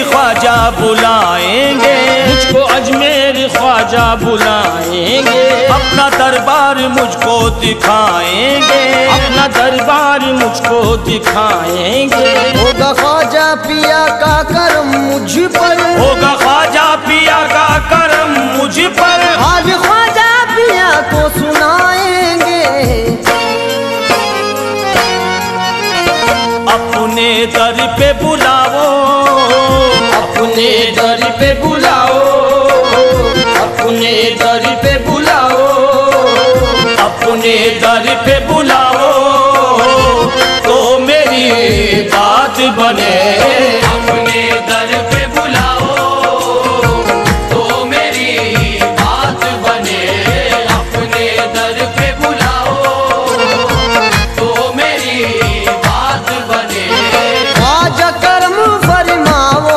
ख्वाजा बुलाएंगे, मुझको अजमेर ख्वाजा बुलाएंगे, अपना दरबार मुझको दिखाएंगे, अपना दरबार मुझको दिखाएंगे। होगा ख्वाजा पिया का करम मुझ पर, होगा ख्वाजा पिया का करम मुझ पर, आज ख्वाजा पिया को सुनाएंगे। अपने दर पे बुलाओ, अपने दर पे बुलाओ, अपने दर पे बुलाओ, अपने दर पे बुलाओ तो मेरी बात बने। अपने दर पे बुलाओ तो मेरी बात बने, अपने दर पे बुलाओ तो मेरी बात बने। ख्वाजा करम फरमाओ,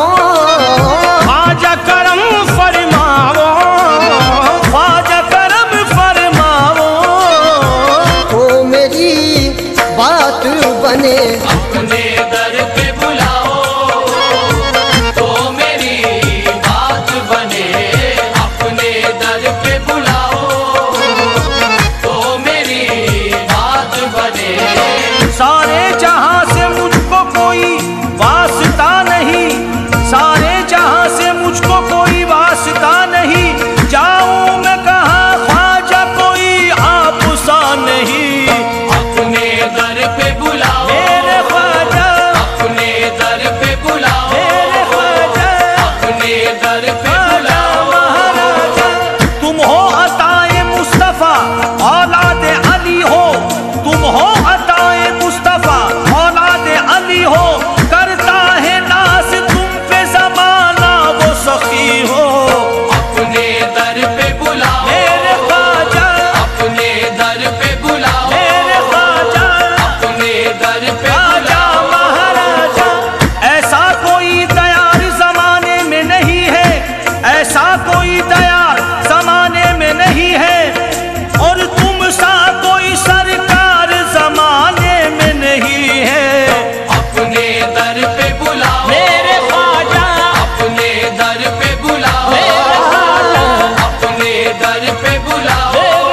ख्वाजा करम फरमाओ, ख्वाजा करम फरमाओ तो मेरी बात बने। अपने दर पे बुलाओ तो मेरी बात बने, अपने दर पे बुलाओ तो मेरी बात बने। सारे जहां से मुझको कोई वास्ता नहीं, सारे जहां से मुझको कोई वास्ता नहीं, जाऊं मैं कहाँ ख्वाजा कोई आपसा नहीं। अपने दर पे बुलाओ मेरे ख्वाजा, अपने दर पे बुलाओ, मेरे ख्वाजा, अपने दर पे ख्वाजा बुलाओ। महाराजा। तुम हो अताए मुस्तफा औलाद अली हो, तुम हो अताए मुस्तफा औलाद अली हो, करता है नास तुम पे जमाना वो सखी हो। अपने दर पे बुलाओ मेरे ख्वाजा, अपने दर पे बुलाओ, मेरे ख्वाजा, अपने दर पे ख्वाजा बुलाओ। महाराजा। ऐसा कोई दयार जमाने में नहीं है, ऐसा कोई दयार जमाने में नहीं है, और तुम सा कोई सरकार जमाने में नहीं है। अपने दर पे बुलाओ मेरे ख्वाजा, अपने दर पे बुलाओ, मेरे ख्वाजा, अपने दर पे बुलाओ।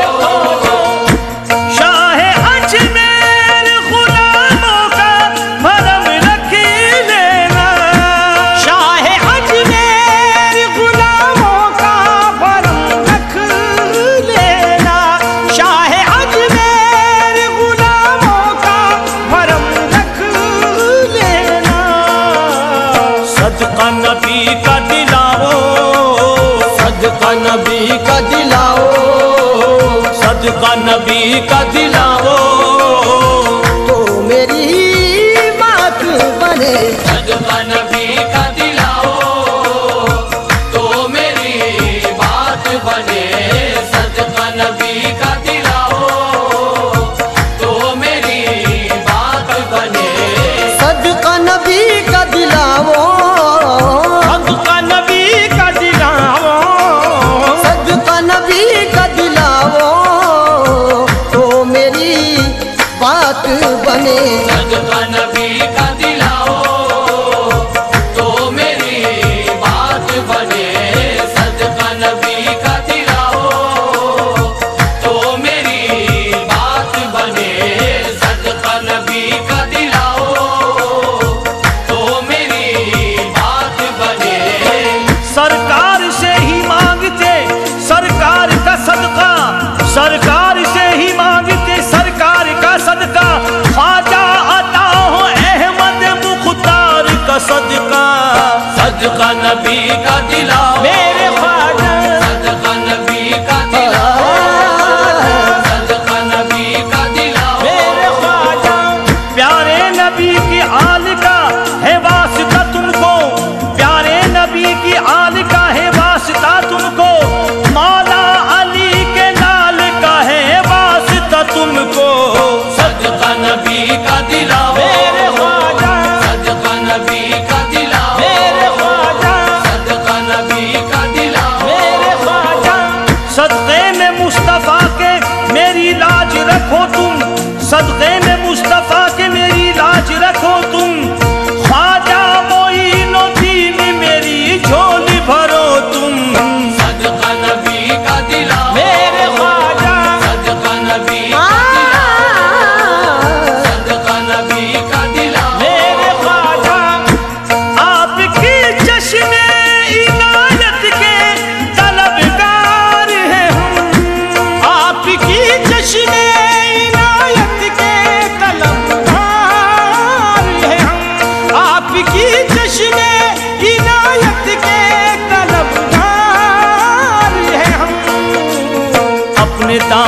शाह अजमेर गुलामों का भरम रख लेना, शाह अजमेर गुलामों का भरम रख लेना, शाह अजमेर गुलामों का भरम रख लेना। सदका नबी का दिलाओ, सदका नबी का दिलाओ सदका नबी का दिलाओ तो मेरी बात बने। सदका नबी का दिलाओ तो मेरी बात बने, सदका नबी का दिलाओ तो मेरी बात बने। सदका नबी का दिलाओ, सदका नबी का दिलाओ, सदका नबी का दिलाओ तो मेरी बात बने। सदका नबी का दिलाओ तो मेरी बात बने, सदका नबी का दिलाओ तो मेरी बात बने, सदका नबी का दिलाओ तो मेरी बात बने। सरकार से ही मांगते सरकार का सदका, सरकार से ही मांगते सरकार का सदका, ख्वाजा अता हो अहमद मुख्तार का सदका। सदका नबी का दिलाओ मेरे ख्वाजा, सदका नबी का दिलाओ, सदका नबी का दिलाओ। मेरे ख्वाजा, प्यारे नबी की आल का है वास्ता तुमको, प्यारे नबी की आल का है वास्ता तुमको, मौला अली के लाल का है वास्ता तुमको। सदका नबी का दिलाओ मेरे ख्वाजा, सदका नबी का दिलाओ, मेरे ख्वाजा, सदका नबी का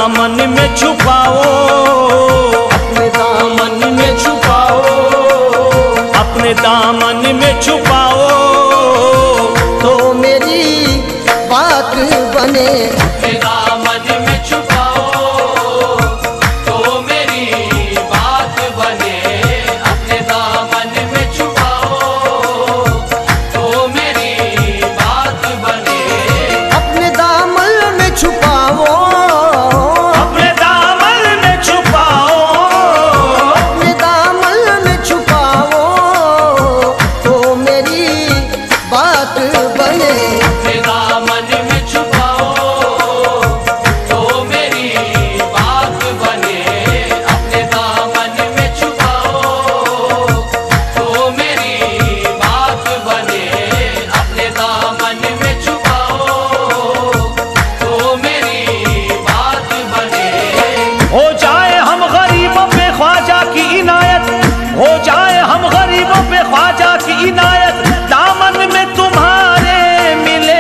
दामन में छुपाओ, अपने दामन में छुपाओ, अपने दामन में छुपाओ, तो मेरी बात बने। अपने दामन में छुपाओ तो मेरी बात बने, अपने दामन में छुपाओ तो मेरी बात बने। अपने दामन में छुपाओ, अपने दामन में छुपाओ, अपने दामन में छुपाओ, तो मेरी बात बने। अपने दामन में छुपाओ तो मेरी बात बने, अपने दामन में छुपाओ तो मेरी बात बने, अपने दामन में छुपाओ तो मेरी बात बने। हो जाए हम गरीबों पे ख्वाजा की इनायत, हो जाए हम गरीबों पे ख्वाजा की इनायत, दामन में तुम्हारे मिले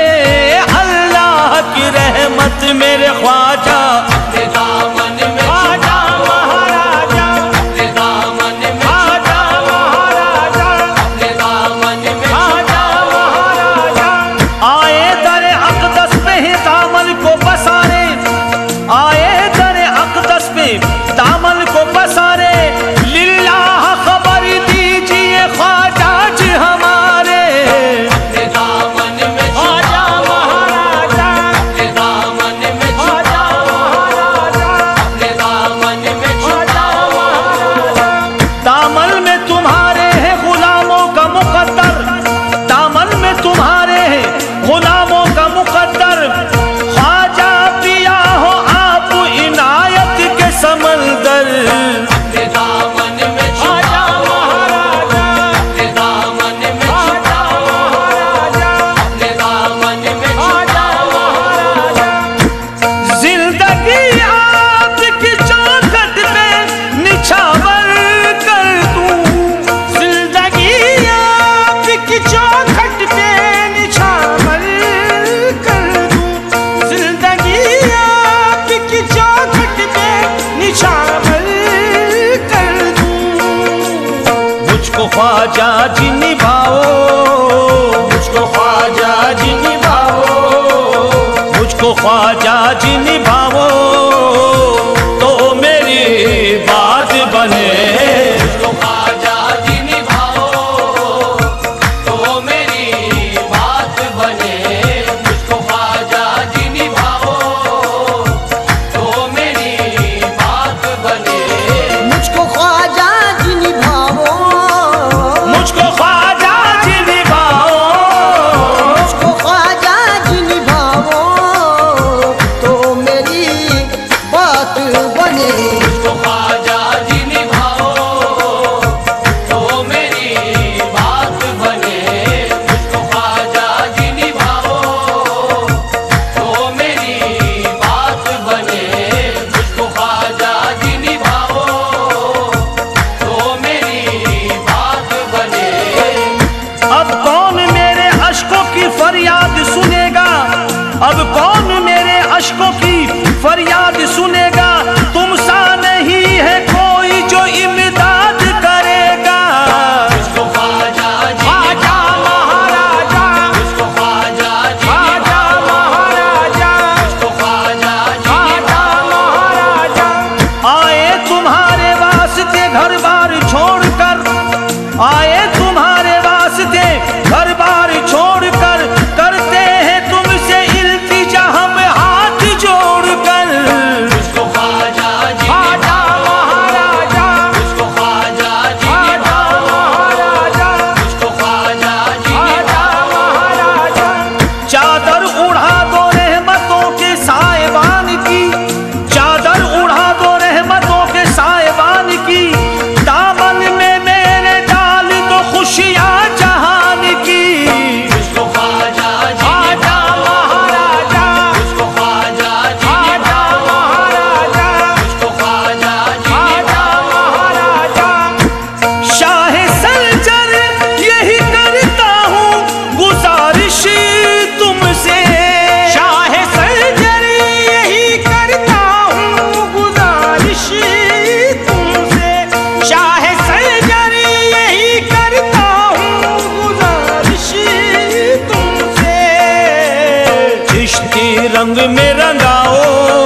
रंग में रंगाओ,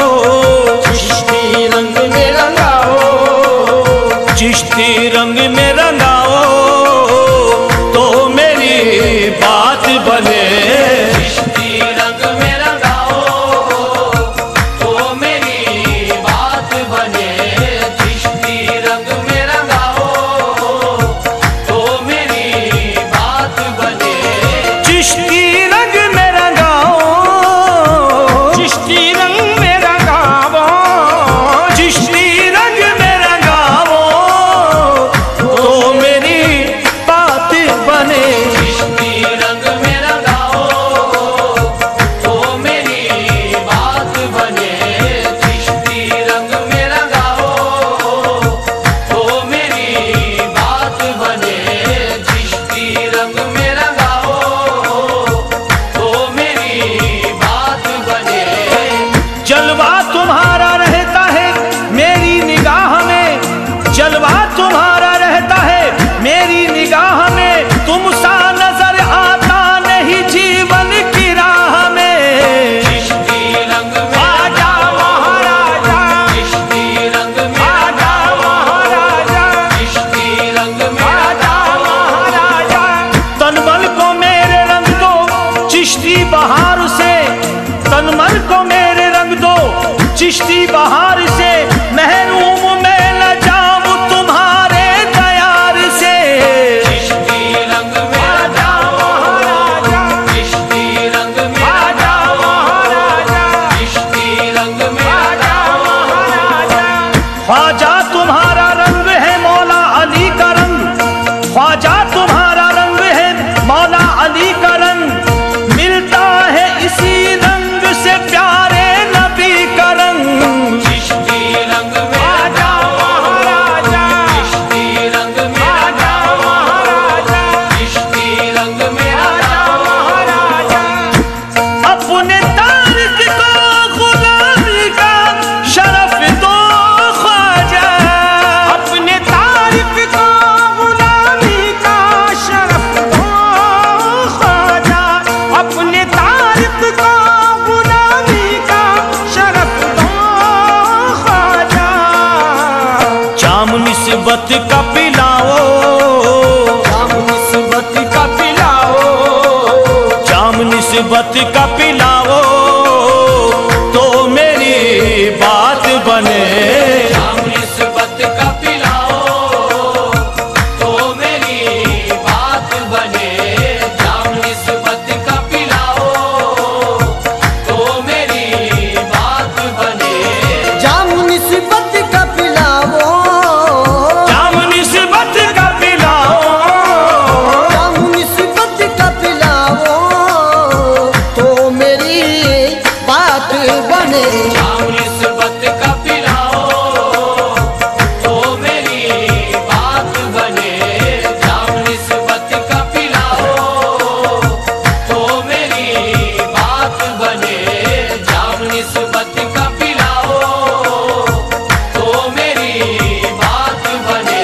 चिश्ती रंग में रंगाओ, चिश्ती रंग में रंगाओ तो मेरी बात बने। चिश्ती रंग में रंगाओ तो मेरी बात बने। चिश्ती रंग में रंगाओ तो मेरी बात बने। चिश्ती रंग में रंगाओ, चिश्ती रंग में रंगाओ, चिश्ती रंग में रंगाओ तो मेरी बात बने। चिश्ती रंग में रंगाओ तो मेरी बात बने। चिश्ती रंग में रंगाओ तो मेरी बात बने। चिश्ती रंग में रंगाओ तो मेरी बात बने। जलवा तुम्हारा रहता है मेरी निगाह में, जलवा तुम्हारा रहता है मेरी निगाह में, तुम सा नजर आता नहीं जीवन की राह में। चिश्ती रंग में आजा महाराजा, चिश्ती रंग में आजा महाराजा, चिश्ती रंग में आजा महाराजा। तनमन को मेरे रंग दो चिश्ती बहार से, तनमन को मेरे रंग दो चिश्ती बहार से, महरूम मैं न जाऊं तुम्हारे दयार से। चिश्ती रंग में आजा महाराजा, चिश्ती रंग में आजा महाराजा, चिश्ती रंग में आजा महाराजा। ख्वाजा तुम्हारा रंग है मौला अली का रंग, ख्वाजा तुम्हारा रंग है मौला अली का रंग, मिलता है इसी रंग से प्यारे नबी का रंग। चिश्ती रंग में आजा महाराजा, चिश्ती रंग में आजा महाराजा, चिश्ती रंग में आजा महाराजा। अपने तारिक को गुलामी का शरफ दो ख्वाजा, अपने तारिक को गुलामी का शरफ दो ख्वाजा, अपने तारिक को गुलामी का शरफ दो ख्वाजा। जाम निस्बत का पिलाओ, जाम निस्बत का पिलाओ, जाम निस्बत का पिलाओ तो मेरी बात बने। जाम निस्बत का पिलाओ तो मेरी बात बने। जाम निस्बत का पिलाओ तो मेरी बात बने। जाम निस्बत का पिलाओ, जाम निस्बत का पिलाओ, जाम निस्बत का पिलाओ तो मेरी बात बने। जाम निस्बत का पिलाओ तो मेरी बात बने। जाम निस्बत का पिलाओ तो मेरी बात बने। जाम निस्बत का पिलाओ तो मेरी बात बने।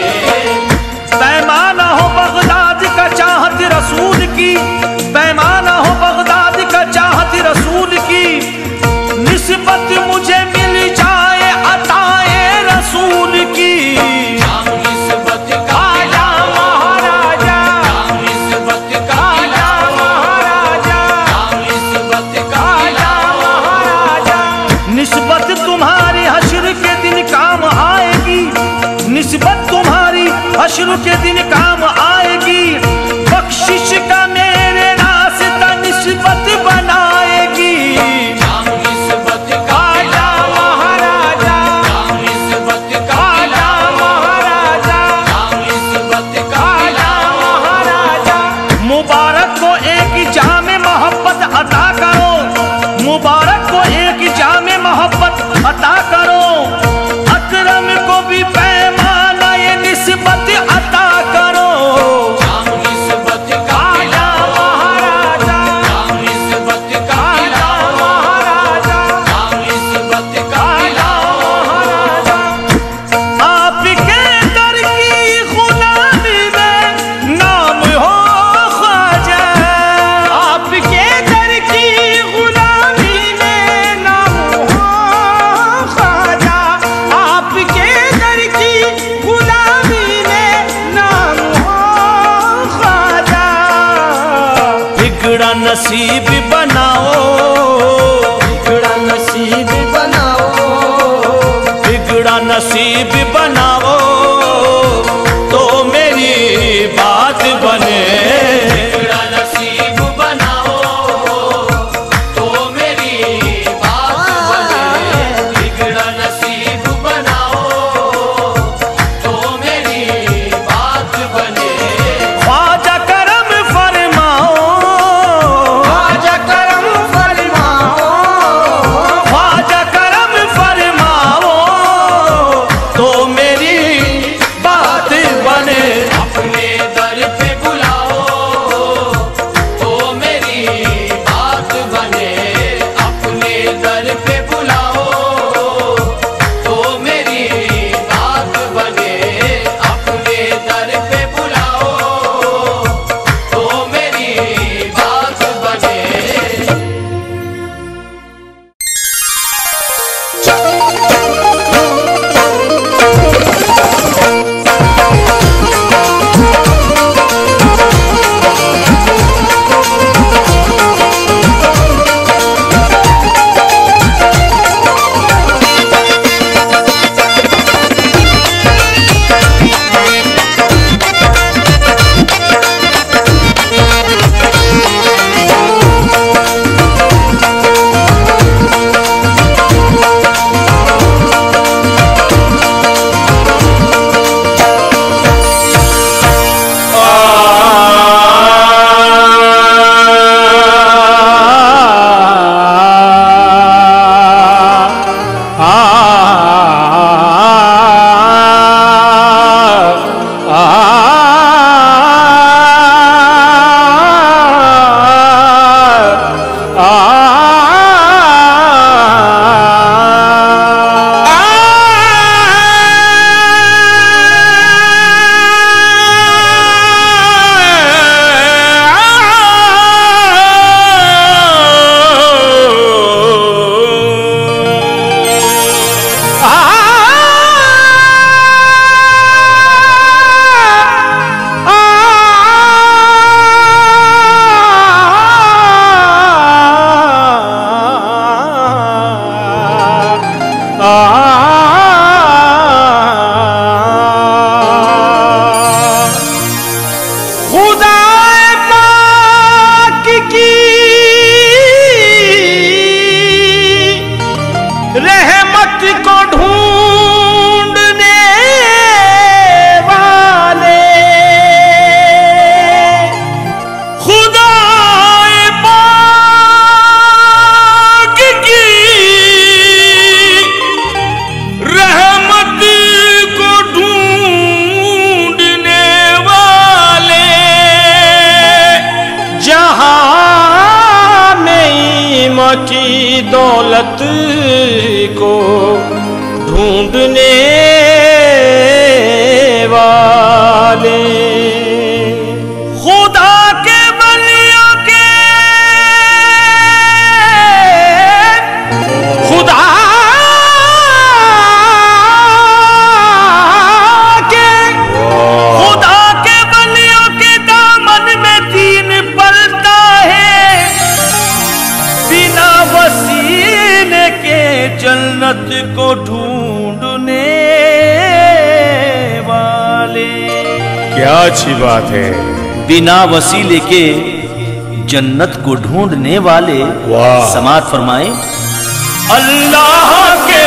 पैमाना हो बगदाद का चाहत रसूल की, पैमाना हो बगदाद का चाहत रसूल की, निस्बत मुझे मिल जाए अताए रसूल की। जाम निस्बत का आजा महाराजा, जाम निस्बत का आजा महाराजा, जाम निस्बत का आजा महाराजा। निस्बत तुम्हारी हश्र के दिन काम आएगी, निस्बत तुम्हारी हश्र के दिन काम आएगी, बख्शिश का मेरे रास्ता निस्बत बनाएगी। जाम निस्बत का आजा महाराजा, जाम निस्बत का आजा महाराजा, जाम निस्बत का आजा महाराजा। मुबारक को एक जामे मोहब्बत अता करो, मुबारक को एक जामे मोहब्बत अता करो, अकरम को भी पैमाना ये निस्बत अता करो। जाम निस्बत का आजा महाराजा, जाम निस्बत का आजा महाराजा, जाम निस्बत का आजा महाराजा। आपके दर की गुलामी में नाम हो ख्वाजा, आपके दर की गुलामी में बिगड़ा नसीब बनाओ, बिगड़ा नसीब बनाओ, बिगड़ा नसीब बनाओ तो मेरी बात बने। बिगड़ा नसीब बनाओ तो मेरी बात बने। बिगड़ा नसीब बनाओ तो मेरी बात बने। ख्वाजा करम फरमाओ, ख्वाजा करम फरमाओ, ख्वाजा करम फरमाओ तो मेरी बात बने। अपने दर पे बुलाओ तो मेरी बात बने। अपने दर पे बुलाओ तो मेरी बात बने। अपने दर पे बुलाओ तो मेरी बात बने। की दौलत को ढूंढने वाले खुदा के बलियों के खुदा के बलियों के दामन में दीन पलता है बिना वसीले के जन्नत को ढूंढने वाले। क्या अच्छी बात है। बिना वसीले के जन्नत को ढूंढने वाले। वाह। समात फरमाए अल्लाह के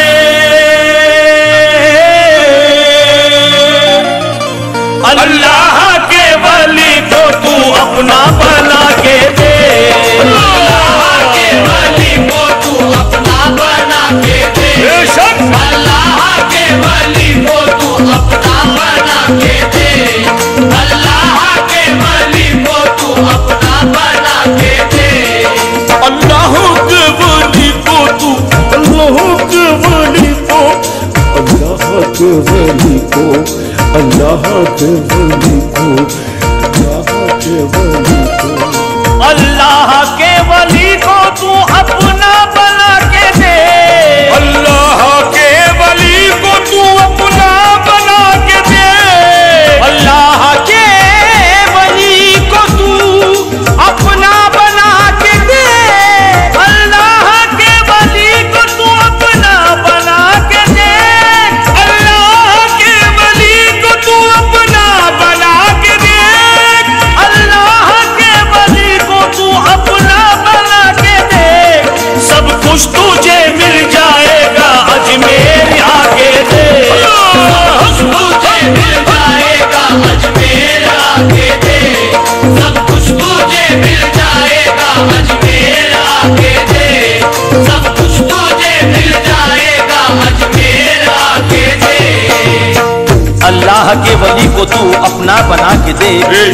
वली को तू अपना बना के दे। अल्लाह के वली को तू अपना बना के दे। अल्लाह के वली को तू अपना बना के दे। अल्लाह के वली को तू अपना बना के दे। अल्लाह के वली को तू अल्लाह के वली को अल्लाह के वली को अल्लाह के वली को अल्लाह के वली को तू अपना बना के दे। अल्लाह के वली को तू अपना बना के दे। अल्लाह के वली को तू अपना अल्लाह के वली को तू अपना बना के दे,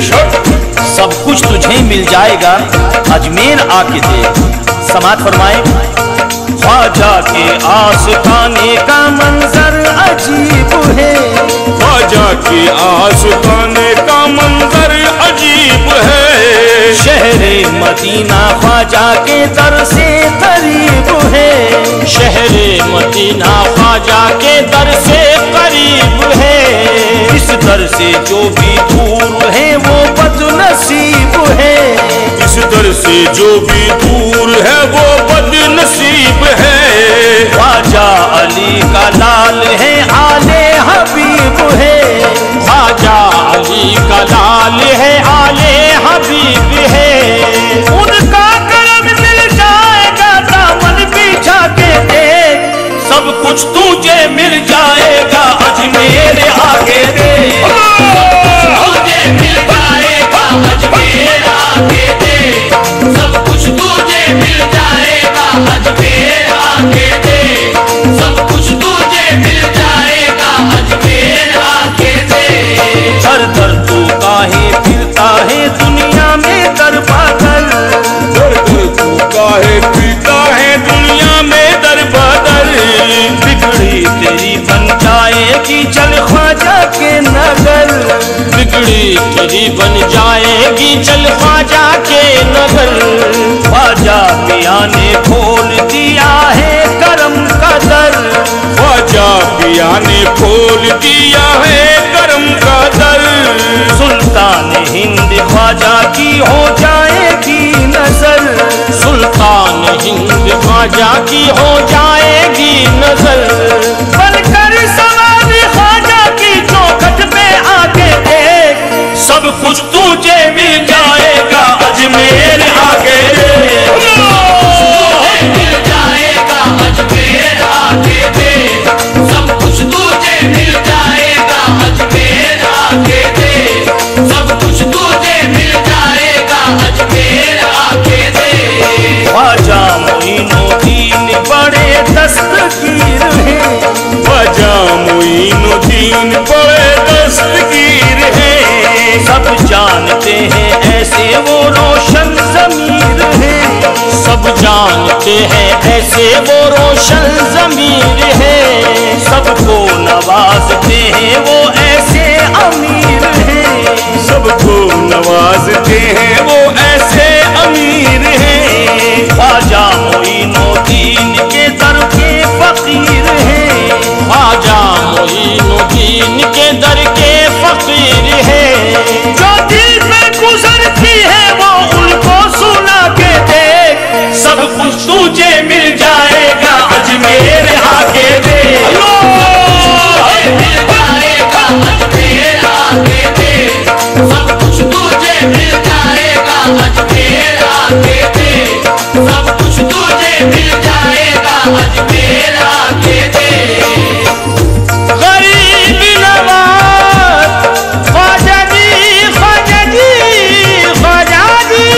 सब कुछ तुझे मिल जाएगा, अजमेर आके दे। समात फरमाए, ख्वाजा के आस्ताने का मंजर अजीब है, ख्वाजा के आस्ताने का मंजर अजीब है। शहरे मदीना ख्वाजा के दर से करीब है, शहरे मदीना ख्वाजा के दर से करीब है। इस दर से जो भी दूर है वो बदनसीब है, इस दर से जो भी दूर है वो बदनसीब है। ख्वाजा अली का लाल है, आले हबीब है, ख्वाजा अली का लाल है, आले हबीब है। उनका करम मिल जाएगा, दामन बिछा के देख, सब कुछ तुझे मिल जाएगा, अजमेर आके दे। तुझे मिल जाएगा, अजमेर आके दे, सब कुछ तुझे मिल जाएगा, अजमेर आके दे, सब कुछ तुझे मिल जाएगा, अजमेर आके दे। दर दर तू काहे फिरता है दुनिया में दर बदल, दर दर तू काहे फिरता है दुनिया में दर बदल। बिगड़ी तेरी बन जाएगी चल ख्वाजा के नगर, बिगड़ी तेरी बन जाएगी चल ख्वाजा के नगर। ख्वाजा पिया ने खोल दिया है करम का दर, ख्वाजा पिया ने खोल दिया है करम का दर। सुल्तान हिंद ख्वाजा की हो जाएगी नजर, सुल्तान हिंद ख्वाजा की हो जाएगी नजर। बनकर सवार ख्वाजा की चौखट पे आके देख, सब कुछ तुझे मिल जाएगा, अजमेर आके दे। मिल जाएगा, अजमेर आके दे, सब कुछ तुझे मिल जाएगा, अजमेर आके दे, सब कुछ तुझे मिल जाएगा, अजमेर आके दे। ख्वाजा मोइनुद्दीन बड़े दस्तगीर हैं, ख्वाजा मोइनुद्दीन बड़े दस्तगीर है। सब जानते हैं ऐसे वो रोशन ज़मीर है, सब जानते हैं ऐसे वो रोशन ज़मीर है। सबको नवाजते हैं वो ऐसे अमीर हैं, सबको नवाजते हैं वो ऐसे अमीर हैं। ख्वाजा मोइनुद्दीन के दर के फकीर हैं, ख्वाजा मोइनुद्दीन के दर के फकीर है। जो दिल पे गुजरती है वो उनको सुना के देख, सब कुछ तुझे मिल जाएगा, अजमेर आके दे। मिल जाएगा, अजमेर आके दे, सब कुछ तुझे मिल जाएगा, अजमेर आके दे, सब कुछ तुझे मिल जाएगा, अजमेर आके दे। गरीब नवाज ख्वाजा जी, ख्वाजा जी, ख्वाजा जी,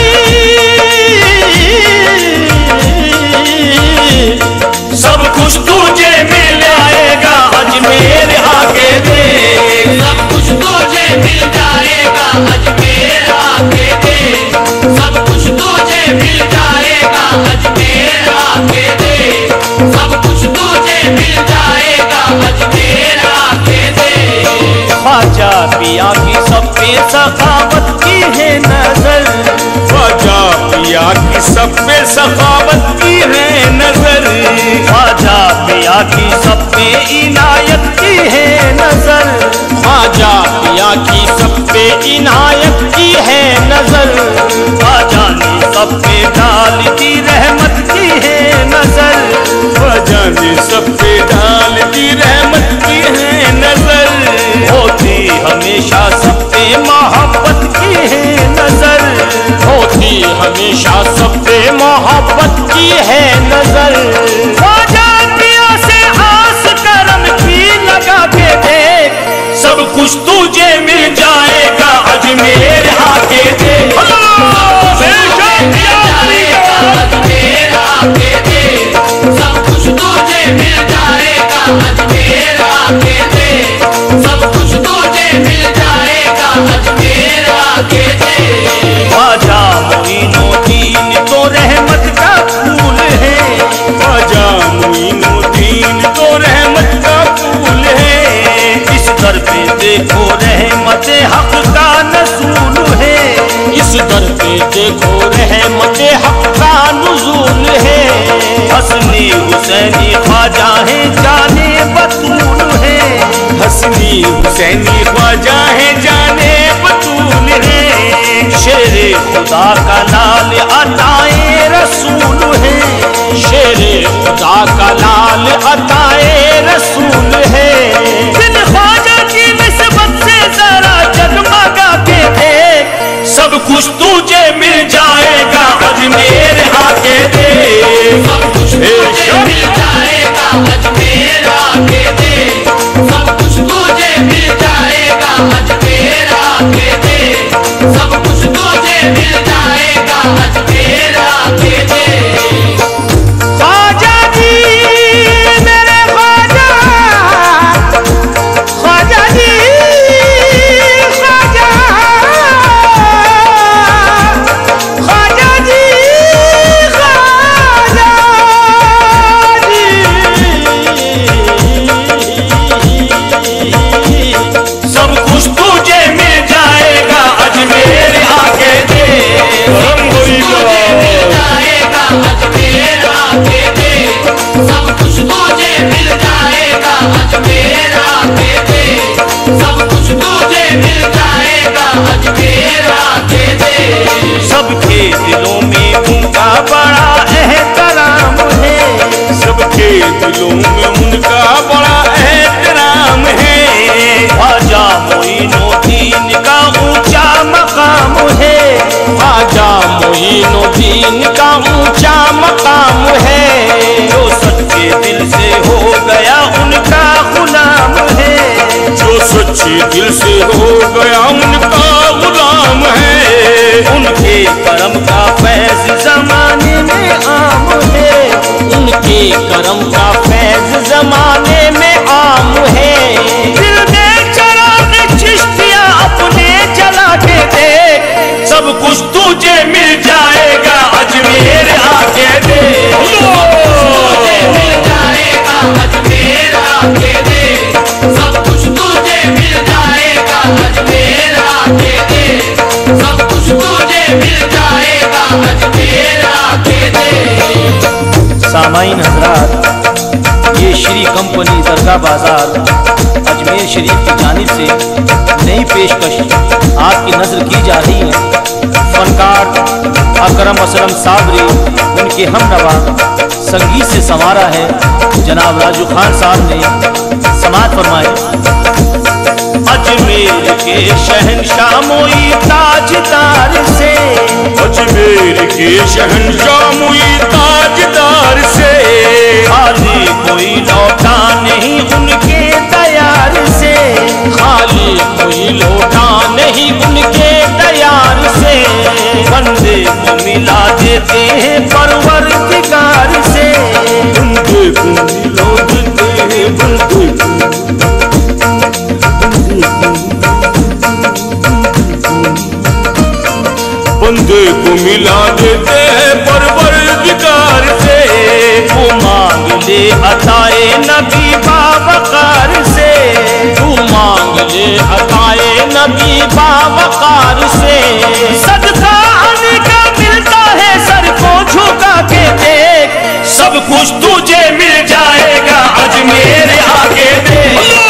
सब कुछ तुझे मिल जाएगा, अजमेर आके दे। सब कुछ तुझे मिल जाएगा, अजमेर आके दे, सब कुछ तुझे मिल जाएगा, अजमेर आके दे, सब कुछ तुझे मिल जाएगा, अजमेर आके दे। ख्वाजा पिया की सब पे सखावत की है नजर, ख्वाजा पिया की सब पे सखावत की है नजर। ख्वाजा पिया की सब पे इनायत की है नजर, ख्वाजा पिया की सब पे इनायत की है नजर। ख्वाजा ने सब पे डाल दी रहमत की है नजर, ख्वाजा ने सब पे डाल दी रहमत की है नजर। होती हमेशा सब पे मोहब्बत की है नजर, होती हमेशा सब पे मोहब्बत की है नजर। ख्वाजा पिया से आस करम की लगा के देख, सब कुछ तुझे मिल जाएगा, अजमेर आके दे। अजमेर आके दे, सब कुछ तुझे मिल जाएगा, अजमेर आके दे, सब कुछ तुझे हुसैनी ख्वाजा है जाने बतूल है। शेरे खुदा का लाल अताए रसूल है। शेरे खुदा का लाल अताए रसूल है। दिल ख्वाजा की निस्बत से जरा जगमगा के देख, सब कुछ तुझे मिल जाएगा अजमेर आके दे। सब कुछ तुझे मिल जाएगा अजमेर आके दे। सब कुछ तुझे मिल जाएगा अजमेर आके दे। सब कुछ तुझे मिल जाएगा अजमेर आके दे। ख्वाजा जी मेरे ख्वाजा, ख्वाजा जी ख्वाजा, ख्वाजा जी ख्वाजा जी। सब कुछ तुझे मिल जाएगा अजमेर आके दे। तुझे मिल जाएगा अजमेर आके दे। सब कुछ तुझे मिल जाएगा अजमेर आके दे। सब कुछ तुझे मिल जाएगा अजमेर आके दे। सबके दिलों में उनका बड़ा एहतराम है। सबके दिलों में उनका बड़ा एहतराम है। ख्वाजा मोइनुद्दीन का ऊंचा मकाम है। ख्वाजा मोइनुद्दीन का ऊंचा मकाम है। जो सच्चे दिल से हो गया उनका गुलाम है। जो सच्चे दिल से हो गया उनका गुलाम है। उनके करम का फैज जमाने में आम है। उनके करम का फैज जमाने में आम है। दिल में चिराग चिश्तिया अपने जला के देख, सब कुछ तुझे मिल जाएगा अजमेर आके दे। तुझे मिल जाएगा अजमेर आके दे। सब कुछ तुझे मिल जाएगा अजमेर आके दे। सब कुछ तुझे मिल जाएगा अजमेर आके दे। सामाईन हजरात, ये श्री कंपनी दरगाह बाजार अजमेर शरीफ की जानिब से नई पेशकश आपकी नजर की जा रही है। फनकार अकरम असलम साबरी, उनके हमनवा संगीत से संवारा है जनाब राजू खान साहब ने। समात फरमाए। अजमेर के शहंशाह मोई ताजदार से, अजमेर के शहंशाह मुई ताजदार से। खाली कोई लौटा नहीं उनके दयार से। खाली कोई लौटा नहीं उनके दयार से। बंदे को मिला देते हैं परवरदिगार से। बंदे को मिला देते हैं बंदे बंदे को मिला देते हैं परवरदिगार से। वो मांग ले अताए नबी बावकार से। तू मांग ले अताए नबी बावकार से। सदका आने का मिलता है सर को झुका के देख, सब कुछ तुझे मिल जाएगा अजमेर आके दे।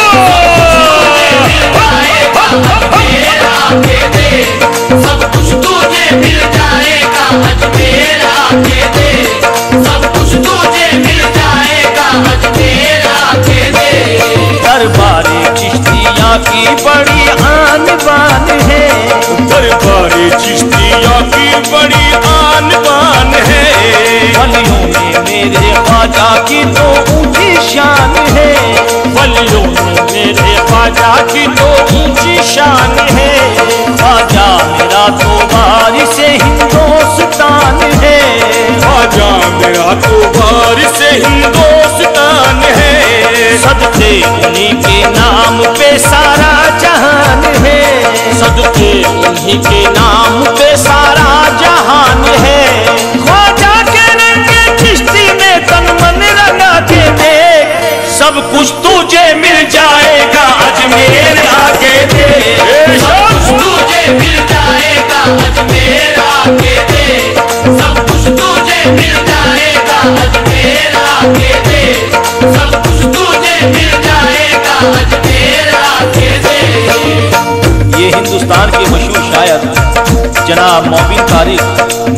अजमेर आके दे। सब कुछ तुझे मिल जाएगा अजमेर आके दे। सब कुछ तुझे मिल जाएगा अजमेर आके दे। दरबारे चिश्तिया की बड़ी आन बान है। दरबारे चिश्तिया की बड़ी आन बान है। वलियों में मेरे ख्वाजा की तो ऊंची शान है। वलियों में मेरे ख्वाजा की तो ऊंची शान है। ख्वाजा मेरा तो वारिस हिंदुस्तान है। ख्वाजा मेरा तो वारिस हिंदुस्तान है। सदके उन्हीं के नाम पे सारा जहान है। सदके उन्हीं के नाम पे सारा जहान है। ख्वाजा के रंगे चिश्ती में तन मन रंगा के देख, सब कुछ तुझे मिल जाएगा अजमेर आके दे। सब कुछ तुझे मिल जाएगा अजमेर आके दे। सब कुछ तुझे मिल जाएगा अजमेर आके दे। सब कुछ तुझे मिल जाएगा अजमेर आके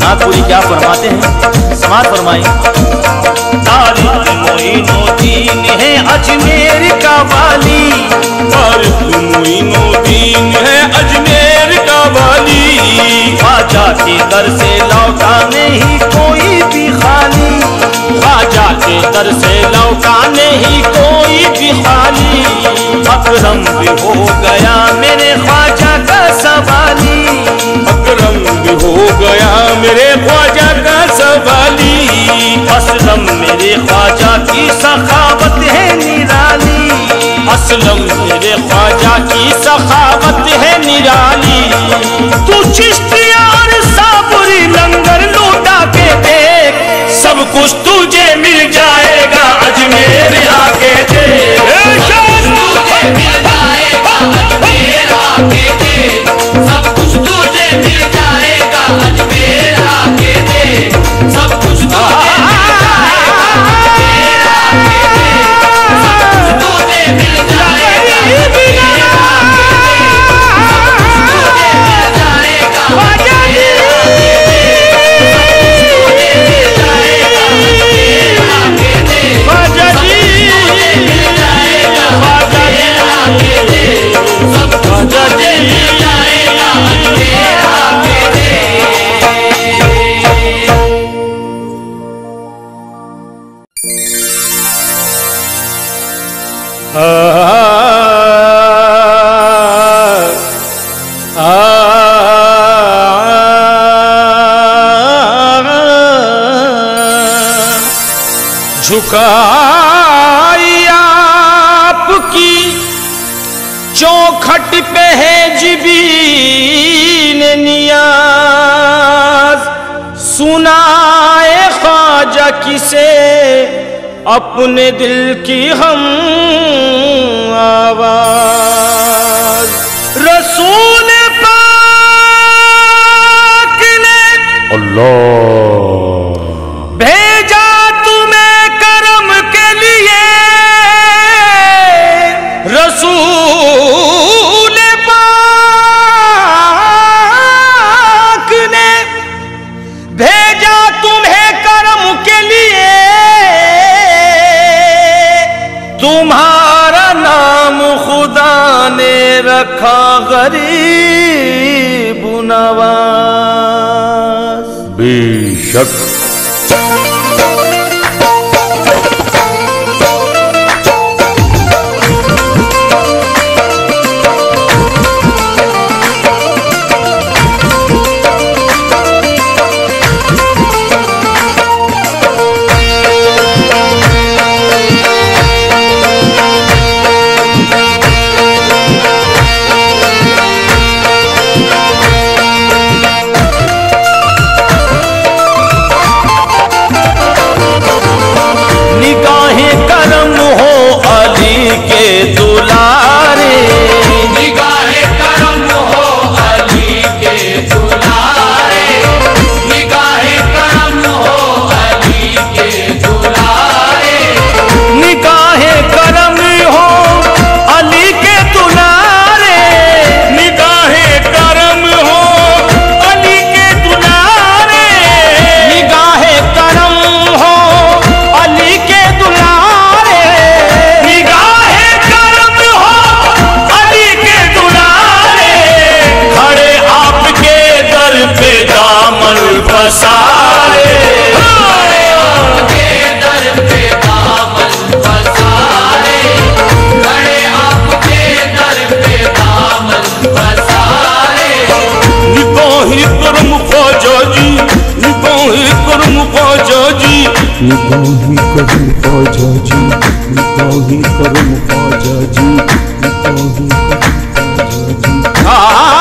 नागपुरी क्या फरमाते हैं, समाज फरमाई। तारिक मोइनुद्दीन है अजमेर का वाली, तारिक मोइनुद्दीन है अजमेर का वाली। ख्वाजा के दर से लौटा नहीं कोई भी खाली, ख्वाजा के दर से लौटा नहीं कोई भी खाली। अकरम भी हो गया मेरे ख्वाजा का सवाली, अकरम भी हो गया मेरे ख्वाजा का सवाली। असलम मेरे ख्वाजा की सखावत है निराली, असलम मेरे ख्वाजा की सखावत है निराली। तू चिश्तिया और साबुरी लंगर लूटा के देख, सब कुछ तुझे मिल जाएगा अजमेर आके देख। तुझे मिल जाएगा अजमेर आके देख, सब कुछ तुझे मिल जाएगा अजमेर आके देख, सब कुछ तुझे मिल जाएगा अजमेर आके देख, सब कुछ तुझे मिल जाएगा अजमेर आके देख, सब कुछ तुझे मिल जाएगा अजमेर आके देख, ख्वाजा जी मिल जाएगा अजमेर आके देख, सब कुछ तुझे मिल जाएगा अजमेर आके देख। झुकाई आपकी चौखट पे है जिबीन नियाज, सुनाए ख्वाजा किसे अपने दिल की हम आवाज। रसूल पाक ने अल्लाह भेजा तुम्हें करम के लिए, रसूल पाक ने भेजा तुम्हें करम के लिए। तुम्हारा नाम खुदा ने रखा गरीब नवाज। बेशक दुलारे, निगाहे करम हो अली के दुलारे, निगाहे करम हो अली के दुलारे, निगाहे करम हो अली के दुलारे, निगाहे करम हो अली के दुलारे, निगाहे करम हो अली के दुलारे, निगाहे करम हो अली के दुलारे। खड़े आपके दर पे दामन पसारे, खड़े आपके दर पे दामन पसारे, खड़े आपके दर पे दामन पसारे। निगाहे करम ख्वाजा जी, निगाहे करम ख्वाजा जी, निगाहे करम ख्वाजा जी, निगाहे करम ख्वाजा जी, निगाहे करम ख्वाजा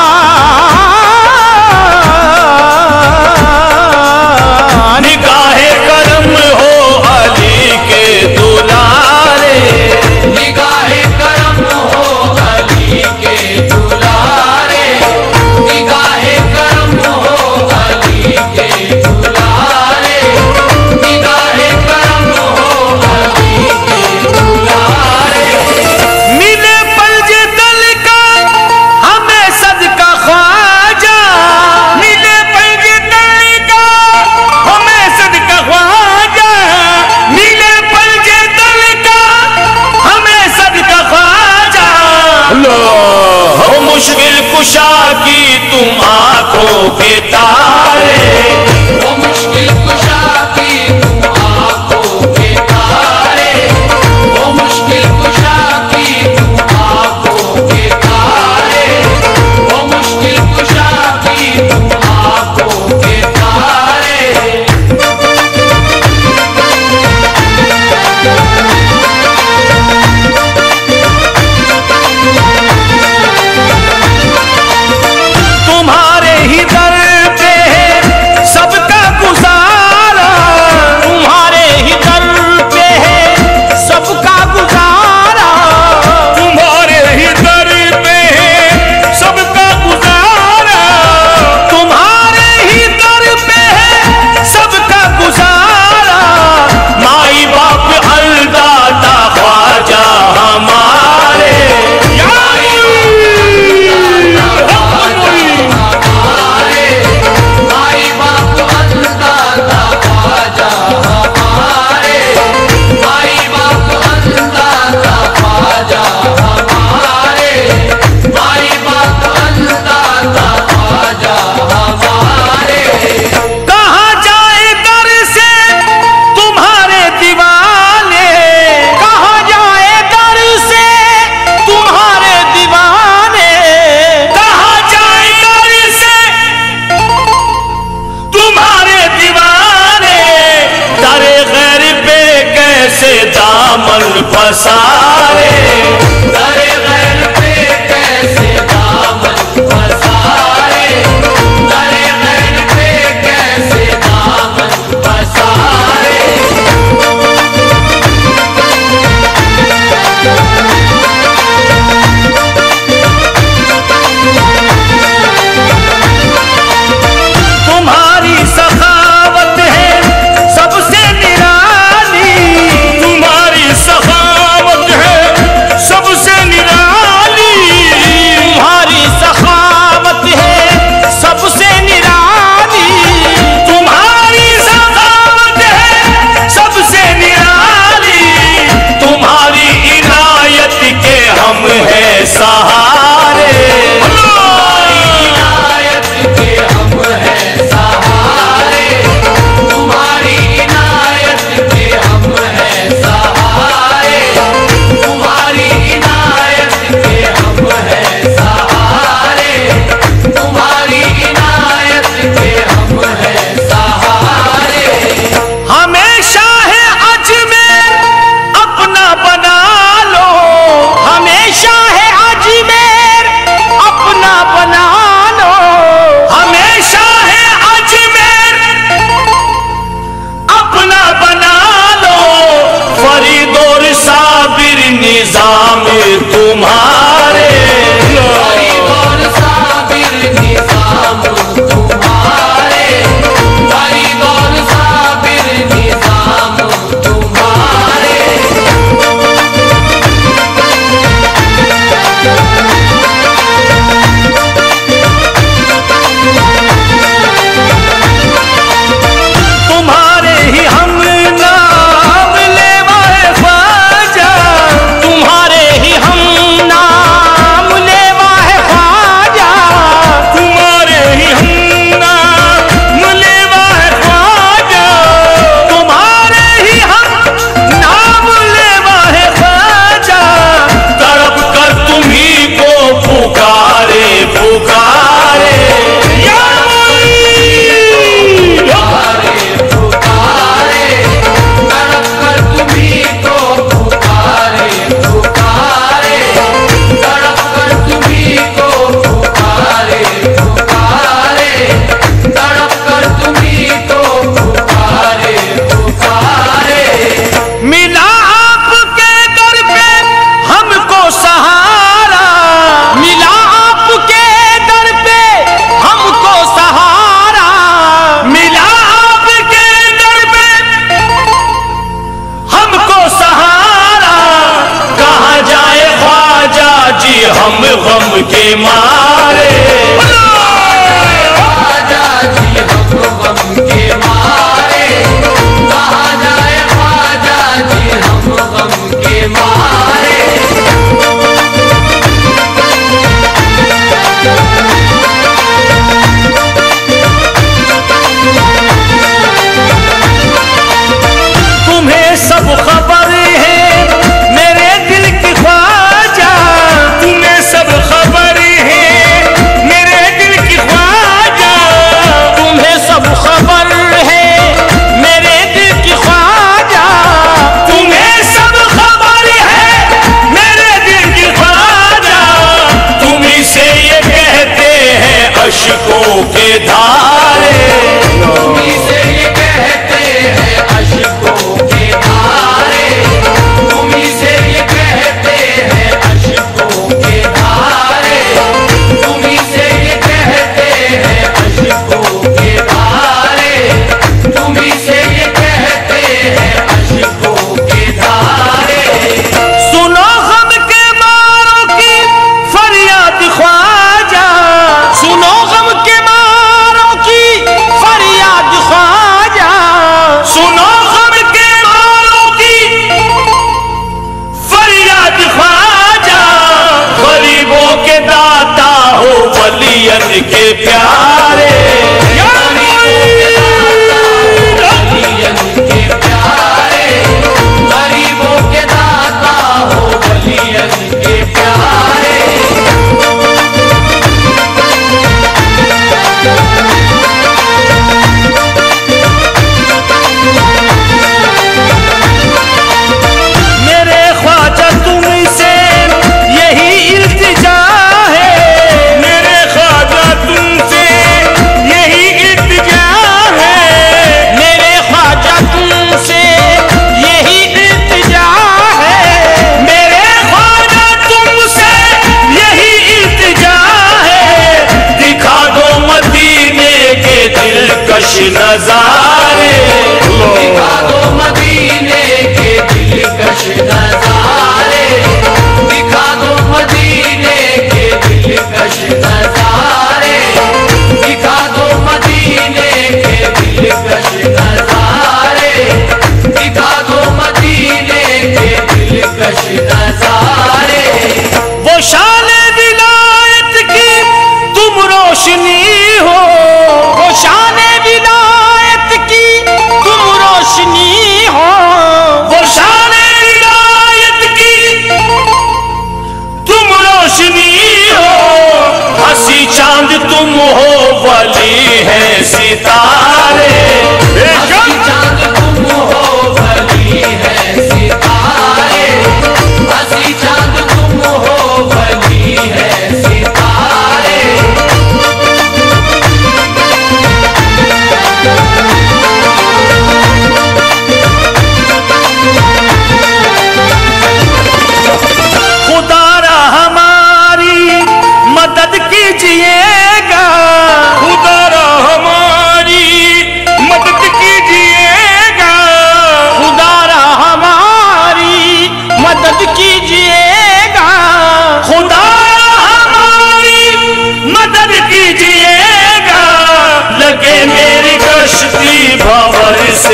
जी। निगाहे करम हो अली के दुलारे, निगाहे करम हो अली के दुलारे, निगाहे करम हो अली के दुलारे, निगाहे करम हो अली के दुलारे। मिले पलजे दल का हमें सदका पसारे। दरे गैर पे कैसे दामन पसारे, दरे गैर पे कैसे दामन पसारे। तुम्हारी सखावत है सबसे निराली, तुम्हारी सखावत है सबसे निराली, तुम्हारी सखावत है सबसे निराली, तुम्हारी सखावत है सबसे निराली, तुम्हारी इनायत के हम हैं सहारे। तुम्हारी इनायत के हम हैं सहारे, तुम्हारी इनायत के हम हैं सहारे, तुम्हारी इनायत के हम हैं सहारे। हमेशा है अजमेर अपना बना लो, हमेशा है अजमेर अपना बना लो, हमेशा है अजमेर अपना बना लो। फरीद और साबिर निजाम तुम्हारे, फरीद और साबिर निजाम तुम्हारे, फरीद और साबिर निजाम तुम्हारे। तुम्हारे ही हम नाम लेवाए ख्वाजा, तुम्हारे ही हम नाम लेवाए ख्वाजा, तुम्हारे ही हम नाम लेवाए ख्वाजा, तुम्हारे ही हम नाम लेवाए ख्वाजा। तड़प कर तुम्ही को पुकारे पुकारे, या पुकारे पुकारे,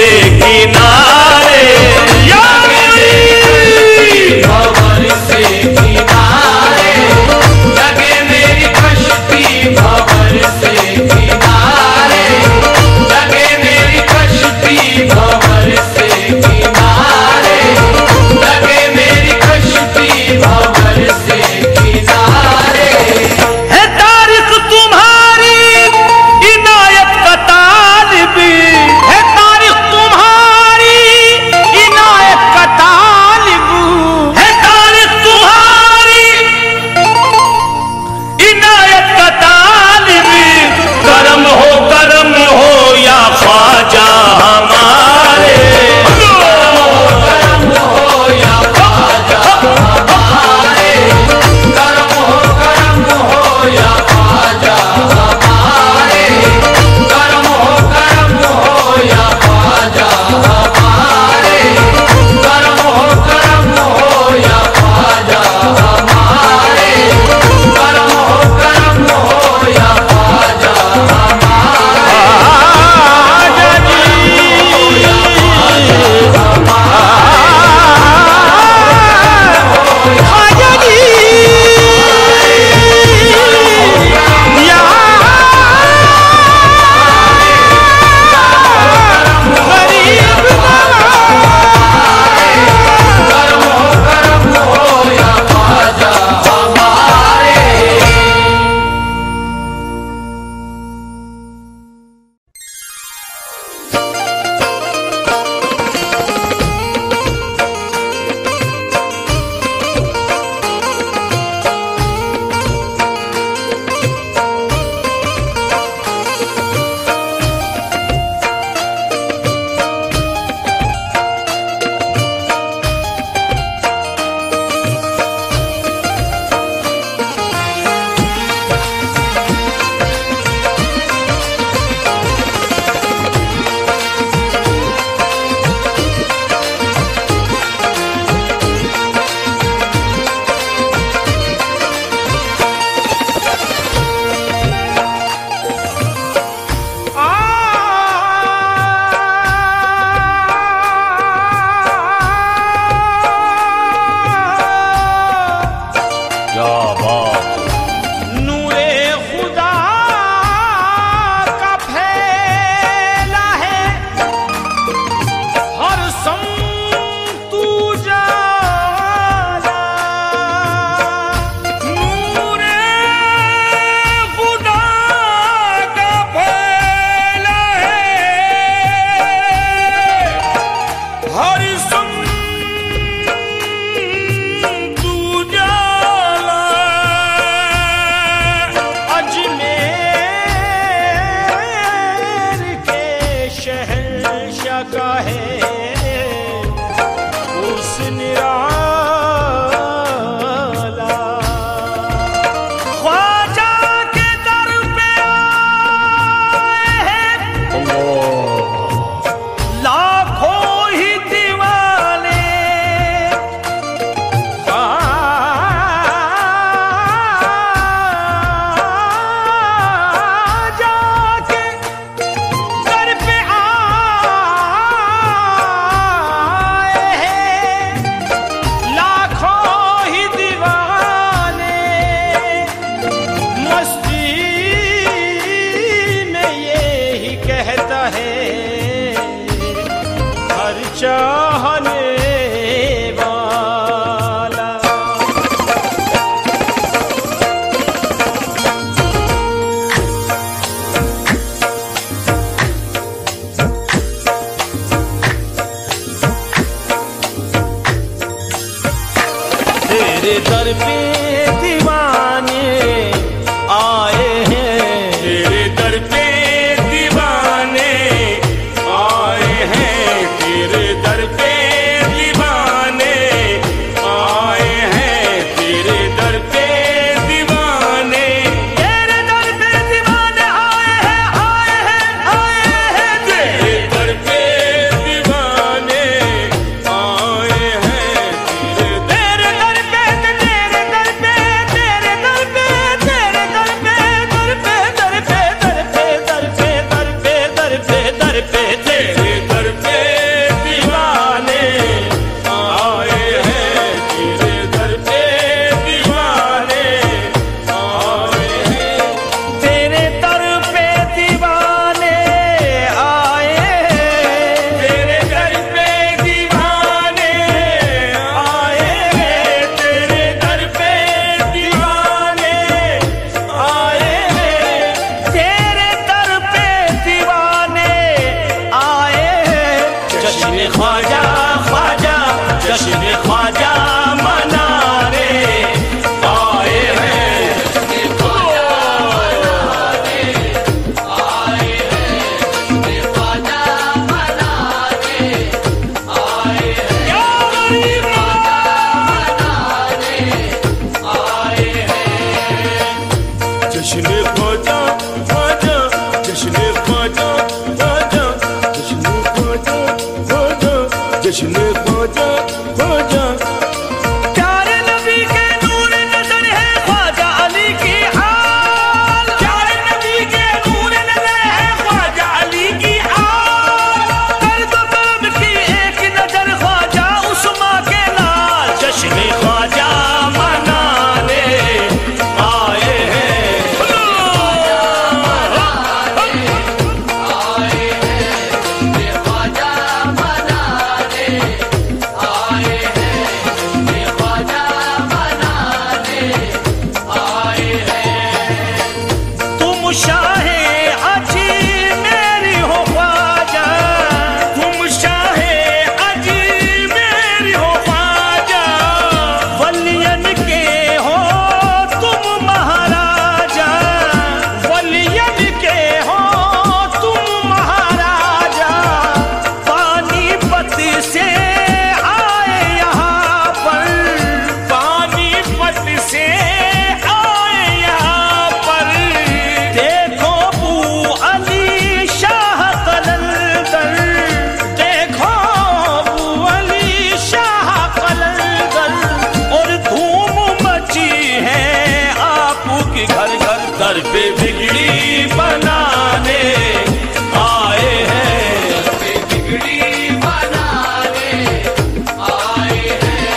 किनारे, भंवर से किनारे, लगे मेरी कश्ती भंवर से किनारे, लगे मेरी कश्ती भंवर से किनारे, लगे मेरी कश्ती भंवर से किनारे। है तारीख तुम्हारी इनायत का तालिब, है तारीख तुम्हारी इनायत का तालिब, है तारीख तुम्हारी इनायत का तालिब। करम हो या ख्वाजा हमारे, करम हो या ख्वाजा हमारे, करम हो या ख्वाजा हमारे, करम हो या ख्वाजा हमारे, करम हो या ख्वाजा हमारे, करम हो या ख्वाजा हमारे। तेरे दर पे दीवाने आए हैं, तेरे दर पे दीवाने आए हैं, तेरे दर पे दीवाने आए हैं, तेरे दर पे दीवाने, तेरे दर पे दीवाने आए हैं, आए हैं, आए हैं, तेरे दर पे दीवाने आए हैं, तेरे दर पे ख्वाजा ख्वाजा जश्न ख्वाजा मनाने आए हैं। जश्न ख्वाजा ख्वाजा जश्न ख्वाजा ख्वाजा जश्न ख्वाजा ख्वाजा जश्न ख्वाजा ख्वाजा। प्यारे नबी के नूर नजर है ख्वाजा अली की हाल, प्यारे नबी के नूर नजर है ख्वाजा अली की हाल। कर दो काम की एक नजर ख्वाजा उस्मा के लाल, जश्न ख्वाजा मनाने आए हैं। तुम शाहे अजी मेरी हो ख्वाजा, तुम शाहे अजी मेरी हो ख्वाजा। वलियन के हो तुम महाराजा, वलियन के हो तुम महाराजा। पानीपत से आए यहाँ पर, पानीपत से आए यहाँ पर। देखो अबू अली शाह कलंदर, देखो अबू अली शाह कलंदर। और धूम मची है आपकी घर घर, दर पे बिगड़ी बनाने आए हैं। बिगड़ी बनाने आए हैं।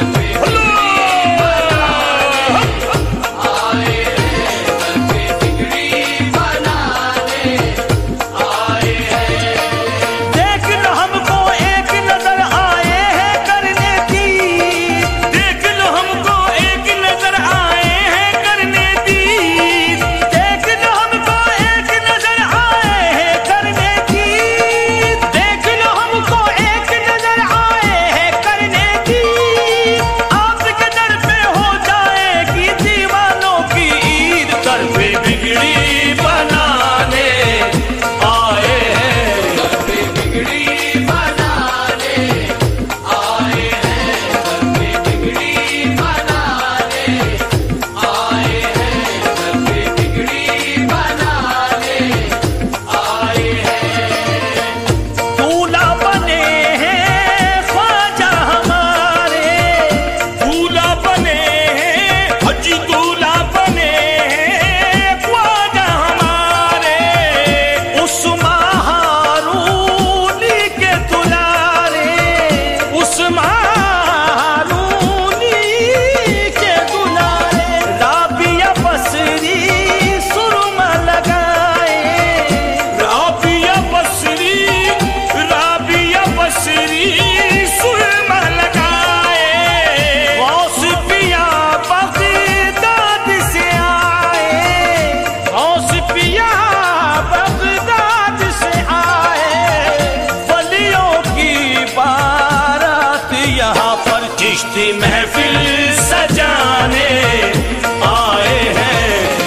देख लो हमको एक नजर आए हैं करने की, देख लो हमको एक नजर आए हैं करने दी। देख लो हमको एक नजर आए हैं करने की, देख लो हमको एक नजर आए हैं करने की। आपके दर पे हो जाएगी दीवानों की ईद, दर पे बिगड़ी बनाने आए हैं। बिगड़ी बनाने आए हैं। बिगड़ी बनाने आए हैं। बिगड़ी बनाने आए हैं। दूल्हा बने हैं ख्वाजा हमारे, दूल्हा बने हैं हजी, दूल्हा बने हैं ख्वाजा हमारे। उस्मा हारूनी के दुलारे, उस्मा हारूनी के दुलारे। राबिया बसरी सुरमा लगाए, राबिया बसरी, राबिया बसरी सुरमा लगाए। गौस पिया बगदाद से आए, गौस पिया बगदाद से आए। वलियों की बारात यहाँ पर चिश्ती महफिल सजाने आए हैं।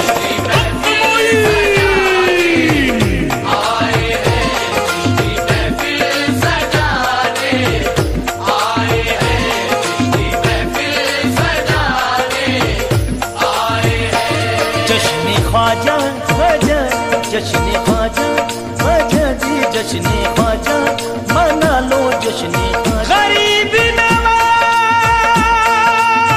जश्न ख्वाजा ख्वाजा जश्न ख्वाजा ख्वाजा जी, जश्न ख्वाजा मना लो जश्न ख्वाजा। गरीब नवाज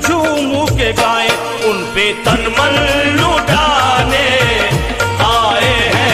झूम के गाए, उन पे तन मन लुटाने आए हैं।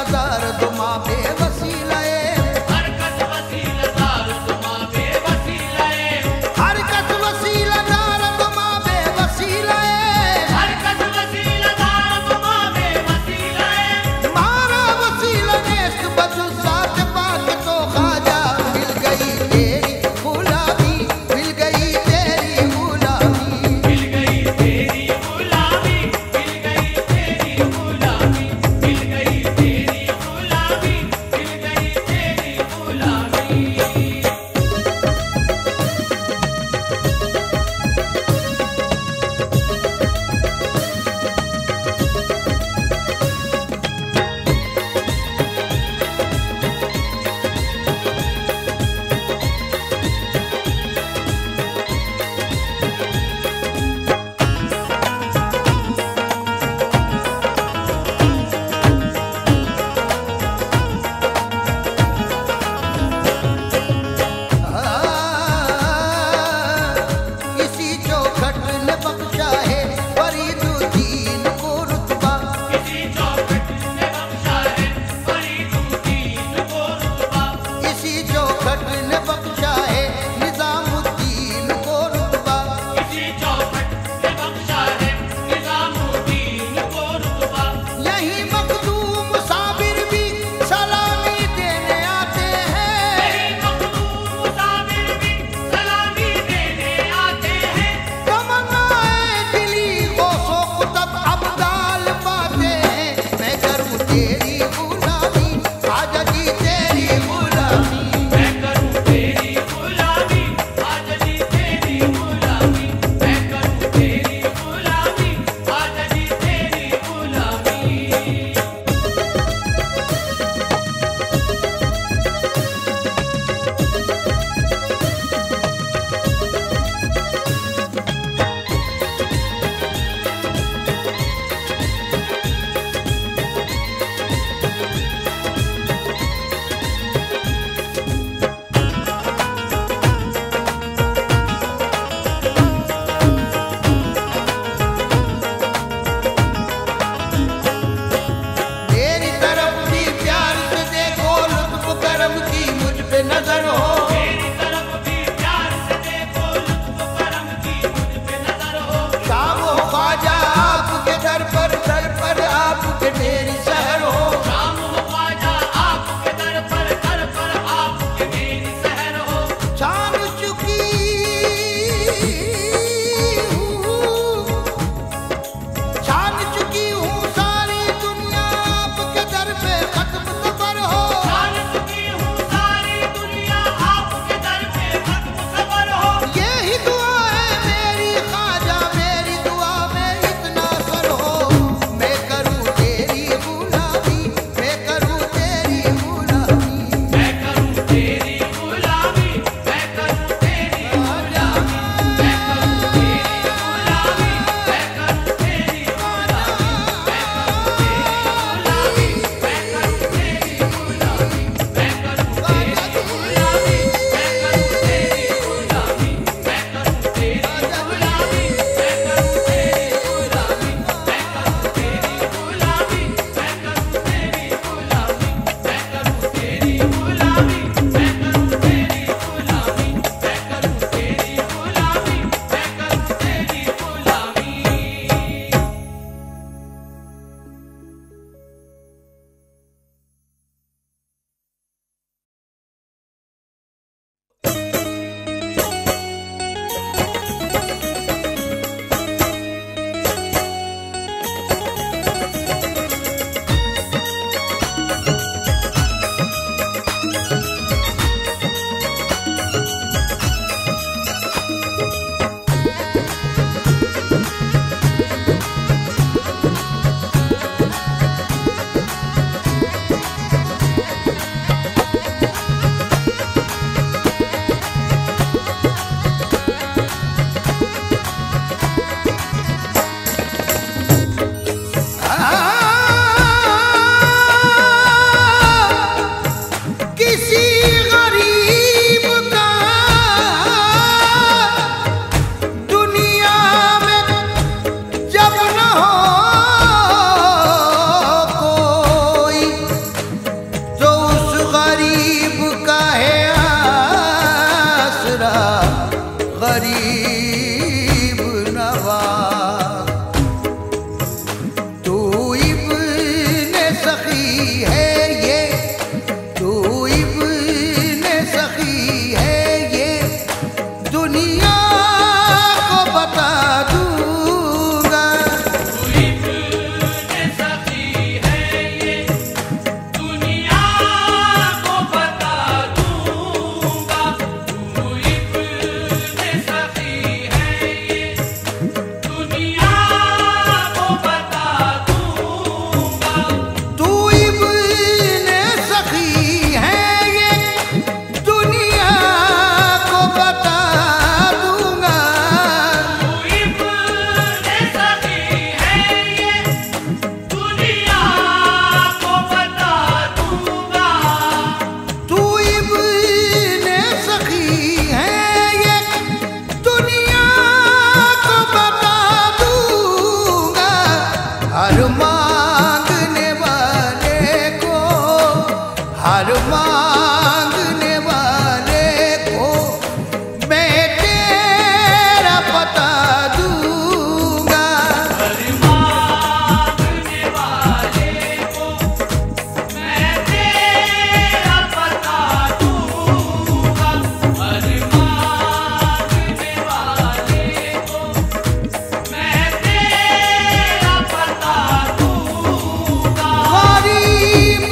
वसीलदार तुमा बेवसीलाए हरकत वसीलदार तुमा बेवसीलाए हरकत वसीलदार तुमा बेवसीलाए हरकत वसीलदार तुमा बेवसीलाए मारा वसीला नेस्त बचु साथ पाक तो खाजा मिल गई तेरी गुलामी मिल गई तेरी गुलामी मिल गई तेरी गुलामी मिल गई तेरी गुलामी मिल गई तेरी गुलामी मिल गई तेरी गुलामी इसी चौखट ने बख्शा है फरीदुद्दीन को रुतबा इसी चौखट ने बख्शा है फरीदुद्दीन को रुतबा इसी चौखट ने बख्शा है निजामुद्दीन को रुतबा इसी चौखट ने बख्शा है निजामुद्दीन को रुतबा यही मखदूम साबिर भी सलामी देने आते हैं यही मखदूम मुसाफिर भी सलामी देने आते हैं तमन्नाए दिली गौसो कुतब अब्दाल पाते हैं मैं करूँ तेरी गुलामी आजा जी तेरी गुलामी मैं करूँ तेरी गुलामी आज जी तेरी गुलामी मैं करूँ तेरी गुलामी आज जी तेरी गुलामी है ये, तू इब्ने सखी है ये, दुनिया को बता दूंगा। तू इब्ने सखी है ये, दुनिया को बता दूंगा। तू इब्ने सखी है ये, दुनिया को बता दूंगा। तू इब्ने सखी है ये, दुनिया को बता दूंगा। तू इब्ने सखी है ये, दुनिया को बता दूंगा। तू इब्ने सखी है ये, दुनिया को बता दूंगा। हर मांगने वाले को, हर मांगने वाले को मैं तेरा बता दूंगा। हर मांगने वाले को मैं तेरा बता दूंगा। हर मांगने वाले को मैं तेरा बता दूंगा। गरीब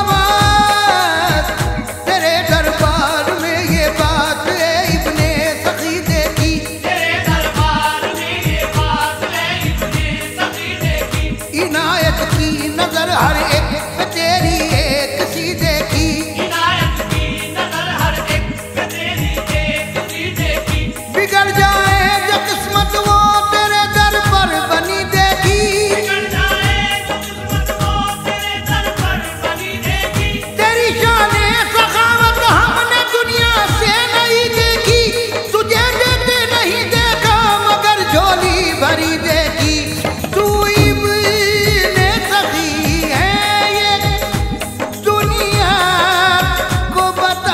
नवाज तेरे दरबार में ये बात है इब्ने सखी देखी। तेरे दरबार में ये बात है इब्ने सखी देखी। इनायत की नजर हर एक पे तेरी एक सी देखी। इनायत की नजर हर एक पे तेरी एक सी देखी। बिगड़ जाए जो किस्मत वो तेरे दर पर बनी देखी। बिगड़ जाए जो किस्मत वो तेरे दर पर बनी देखी। तेरी शाने सखावत हमने दुनिया से नहीं देखी। तुझे देते नहीं देखा मगर झोली भरी देखी। तू इब्ने सखी है ये, दुनिया को बता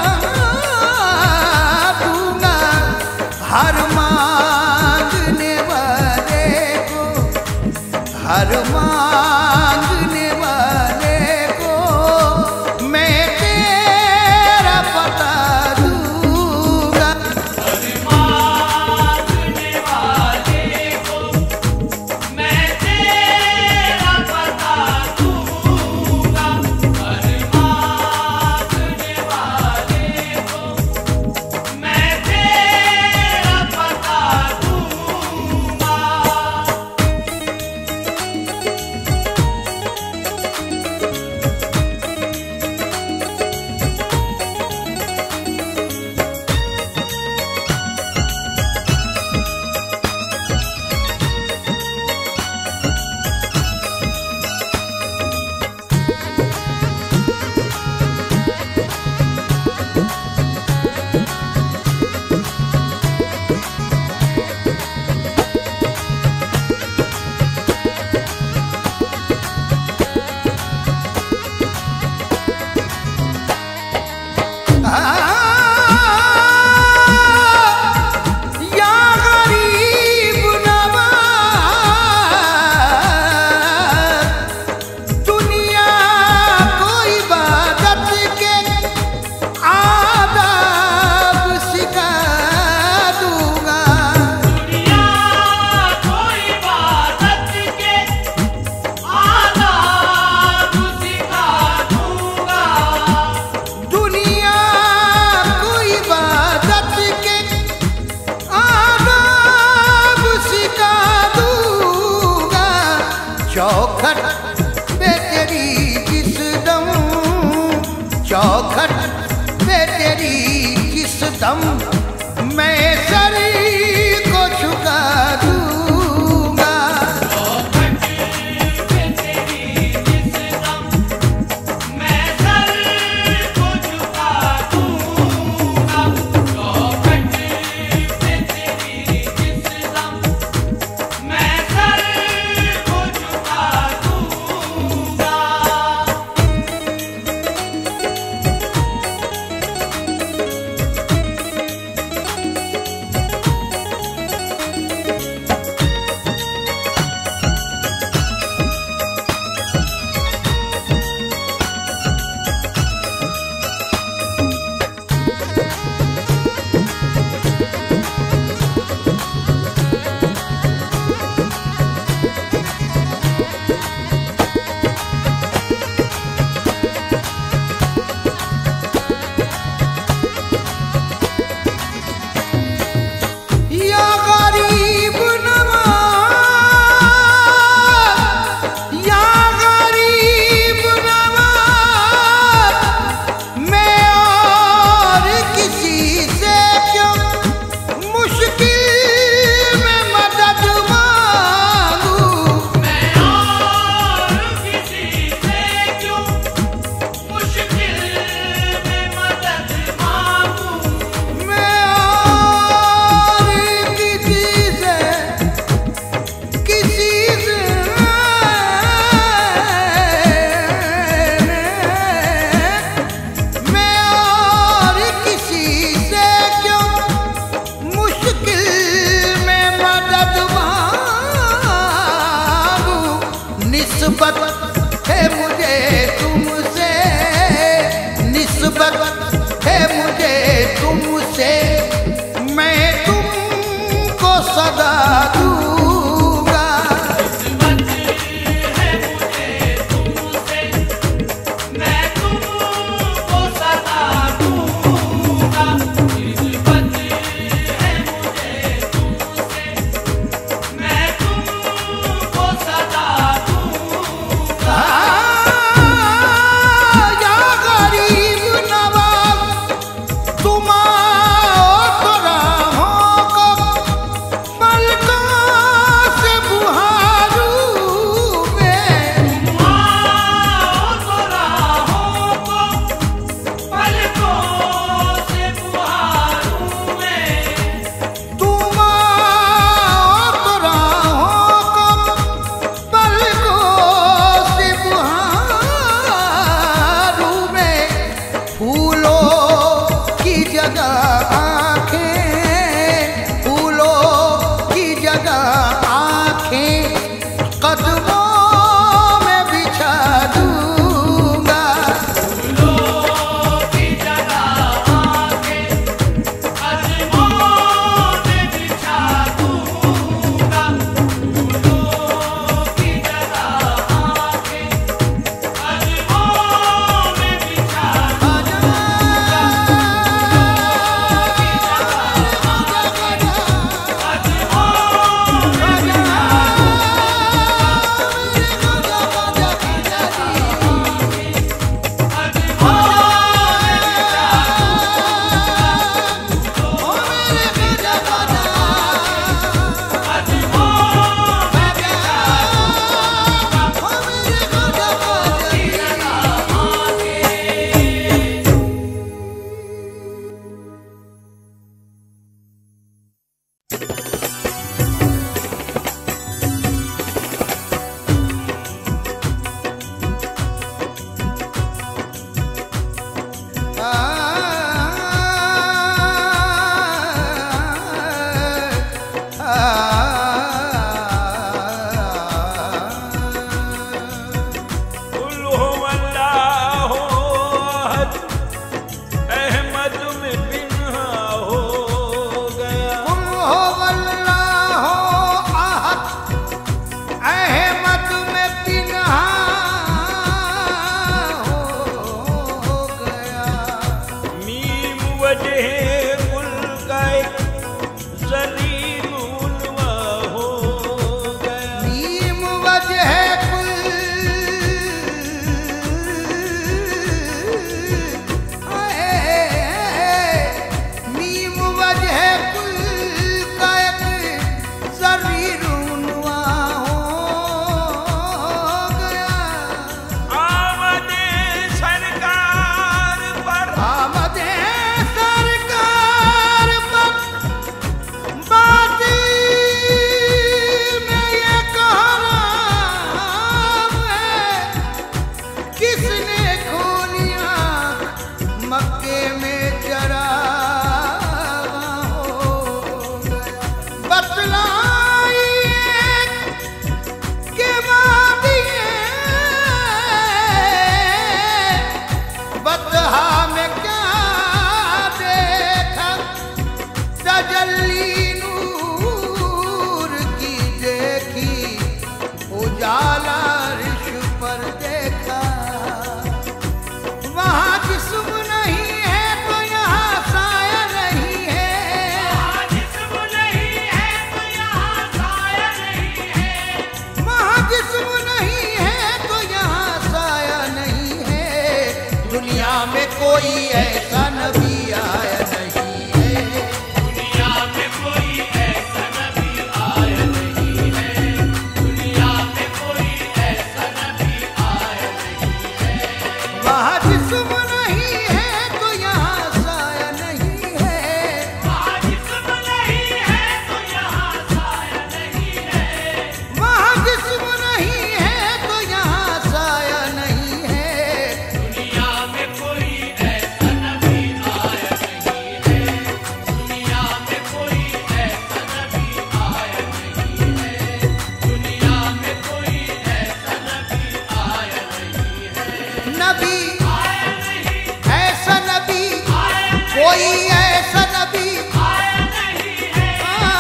दूंगा। हर मांगने वाले को, हर मांगने वाले को मैं तेरा बता दूंगा। हर मांगने वाले को मैं तेरा बता दूंगा। हर मांगने वाले को मैं तेरा बता दूंगा। या गरीब नवाज दुनिया को इबादत के आदाब सिखा दूंगा। दुनिया को इबादत के आदाब सिखा दूंगा। दुनिया को इबादत के आदाब सिखा दूंगा। चौखट पे तेरी जिस दम, चौखट पे तेरी जिस दम मैं सर को झुका दूंगा। चौखट पे तेरी जिस दम मैं सर को झुका दूंगा। चौखट पे तेरी जिस दम मैं सर को झुका दूंगा। कोई ऐसा नबी आया नहीं है। दुनिया में कोई ऐसा नबी आया नहीं है। दुनिया में कोई ऐसा नबी आया नहीं है। वहाँ जिस्म नहीं है तो यहाँ साया नहीं है। वहाँ जिस्म नहीं है तो यहाँ साया नहीं है। वहाँ जिस्म नहीं है तो यहाँ साया नहीं है। दुनिया में कोई ऐसा नबी आया नहीं है। दुनिया में कोई ऐसा नबी आया नहीं है। दुनिया में कोई ऐसा नबी आया नहीं है। नबी आया नहीं, ऐसा नबी आया नहीं, कोई ऐसा नबी आया नहीं है।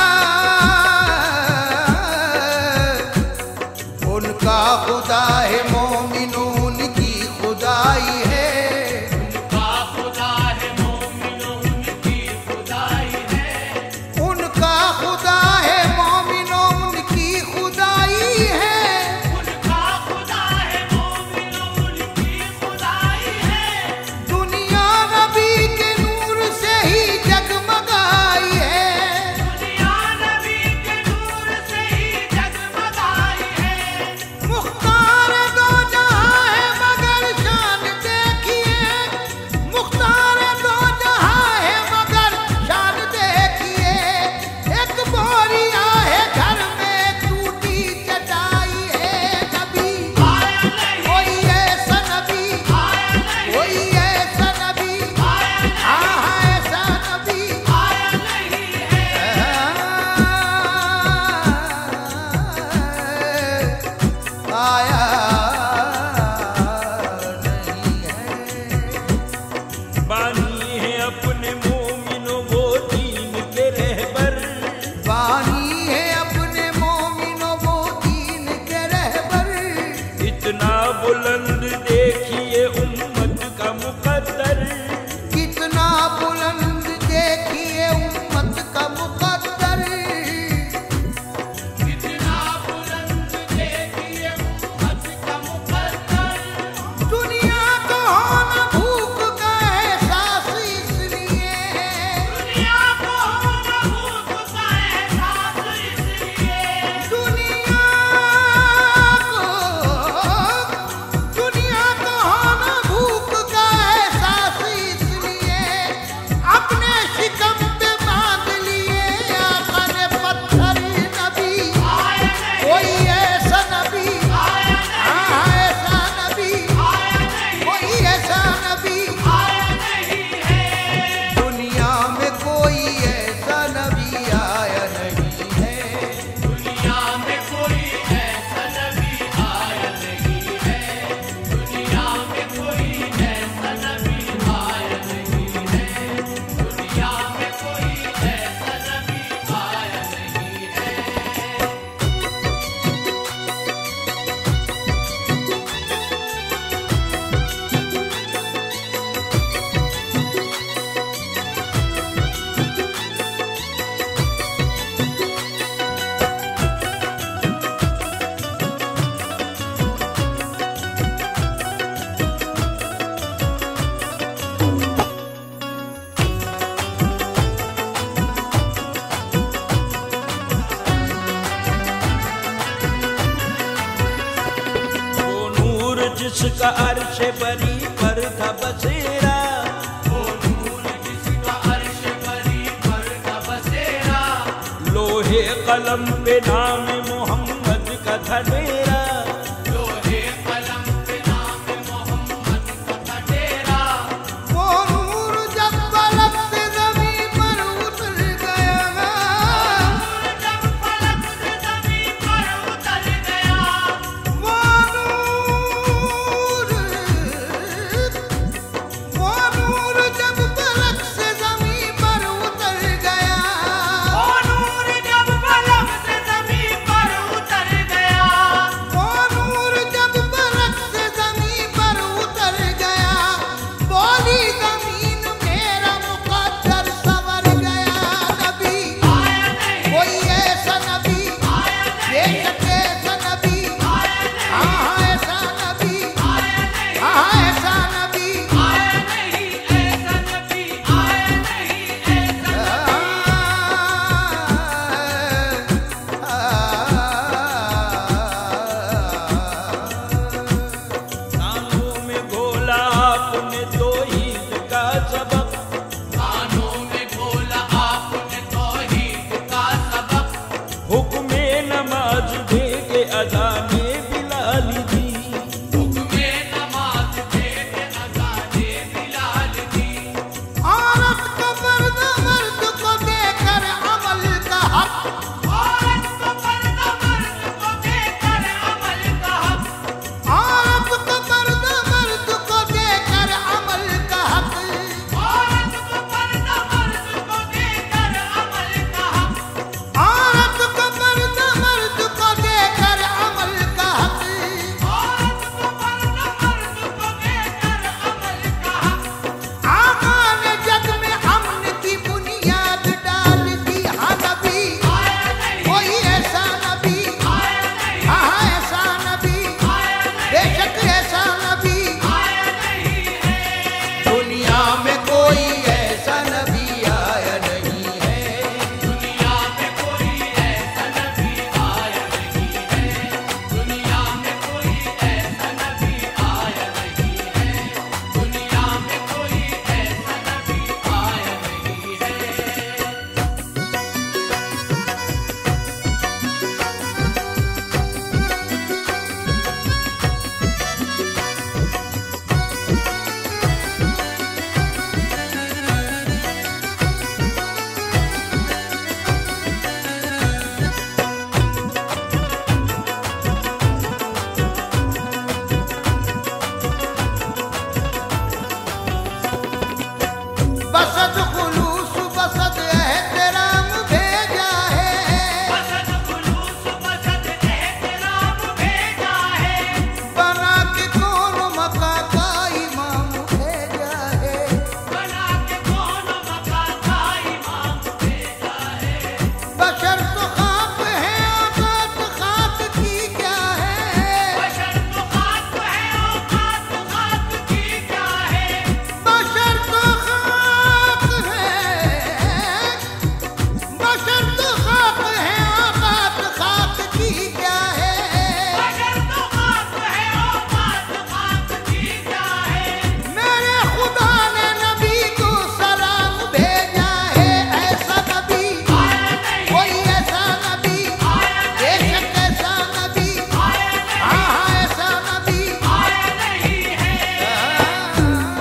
उनका खुदा है मोमिनून की खुदाई है। उनका खुदा है मोमिनों उनकी खुदाई है। उनका खुदा है मोमिनून की खुदाई है। उनका खुदा है मोमिनों उनकी खुदाई है। दुनिया नबी के नूर से ही जगमगाई है। दुनिया नबी के नूर से ही जगमगाई है। मुख्तार दो जहां है मगर शान देखिए। मुख्तार दो जहां है मगर शान देखिए। एक बोरिया है घर में टूटी चटाई है। नबी आया नहीं, कोई ऐसा नबी आया नहीं, कोई ऐसा नबी आया नहीं, हाँ ऐसा नबी आया नहीं है। आया नहीं है। बानी है अपने मोमिनो वो दीन के रहबर। बानी है अपने मोमिनो वो दीन के रहबर। इतना बुलंद देखिए उम्मत का मुकद्दर। कितना बुलंद देखिए उम्मत का मुकद्दर। कितना बुलंद देखिए उम्मत का मुकद्दर। दुनिया को हो न भूख का एहसास इसलिए। दुनिया को हो न भूख का एहसास इसलिए। दुनिया को हो न भूख का एहसास इसलिए। अपने शिकम पे बांध लिए आका ने पत्थर। नबी आया नहीं, कोई ऐसा नबी आया नहीं, हाँ ऐसा नबी आया नहीं, कोई ऐसा नबी आया नहीं है। दुनिया में कोई ऐसा नबी आया नहीं है। दुनिया में कोई ऐसा नबी आया नहीं है। दुनिया में कोई ऐसा नबी आया नहीं है। दुनिया में कोई ऐसा नबी आया नहीं है। वो नूर जिसका अर्श बरी पर था बसेरा। वो नूर जिसका अर्श बरी पर का बसेरा। लोहे कलम पे नाम मोहम्मद का था डेरा। लोहे कलम पे नाम मोहम्मद का डेरा। वो नूर जब फलक से ज़मीं पर उतर गया। जब फलक से ज़मीं पर उतर गया। वो नूर जब फलक से ज़मीं पर उतर गया। वो नूर जब फलक से ज़मीं पर आपने तौहीद का सबक, कानों में बोला आपने तौहीद का सबक, हुक्मे नमाज दे के अज़ाने बिलाल दी, हुक्मे नमाज दे के अज़ाने बिलाल दी। औरत को मर्द मर्द को देकर अमल का हक, औरत को मर्द मर्द को देकर अमल का हक, औरत को मर्द मर्द को देकर अमल का हक, औरत को मर्द मर्द को देकर अमल का हक, औरत को मर्द मर्द को देकर अमल का हक, औरत को मर्द मर्द को देकर अमल का हक। आका ने जग में अमन की बुनियाद डाल दी। हाँ नबी, आया नहीं, कोई ऐसा नबी, आया नहीं, हाँ ऐसा नबी, आया नहीं, बेशक ऐसा नबी, आया नहीं है। दुनिया में कोई ऐसा नबी आया नहीं है। दुनिया में कोई ऐसा नबी आया नहीं है। दुनिया में कोई ऐसा नबी आया नहीं है। दुनिया में कोई ऐसा नबी आया नहीं है। बसद खुलूस बसद एहतराम भेजा है। बसत खुलूस बसत एहतराम भेजा है। बना के कौन मक्का का इमाम भेजा है। बना के कौन मक्का का इमाम भेजा है। बशर तो खाक है, औकात खाक की क्या है। बशर तो खाक है, औकात खाक की क्या है। बशर तो खाक है, बशर तो खाक है, औकात खाक की क्या है। बशर तो खाक है, औकात खाक की क्या है। मेरे खुदा ने नबी को सलाम भेजा है। ऐसा नबी आया नहीं, कोई ऐसा नबी, आया नहीं, बेशक ऐसा नबी, आया नहीं, हाँ हाँ ऐसा नबी। आया नहीं है।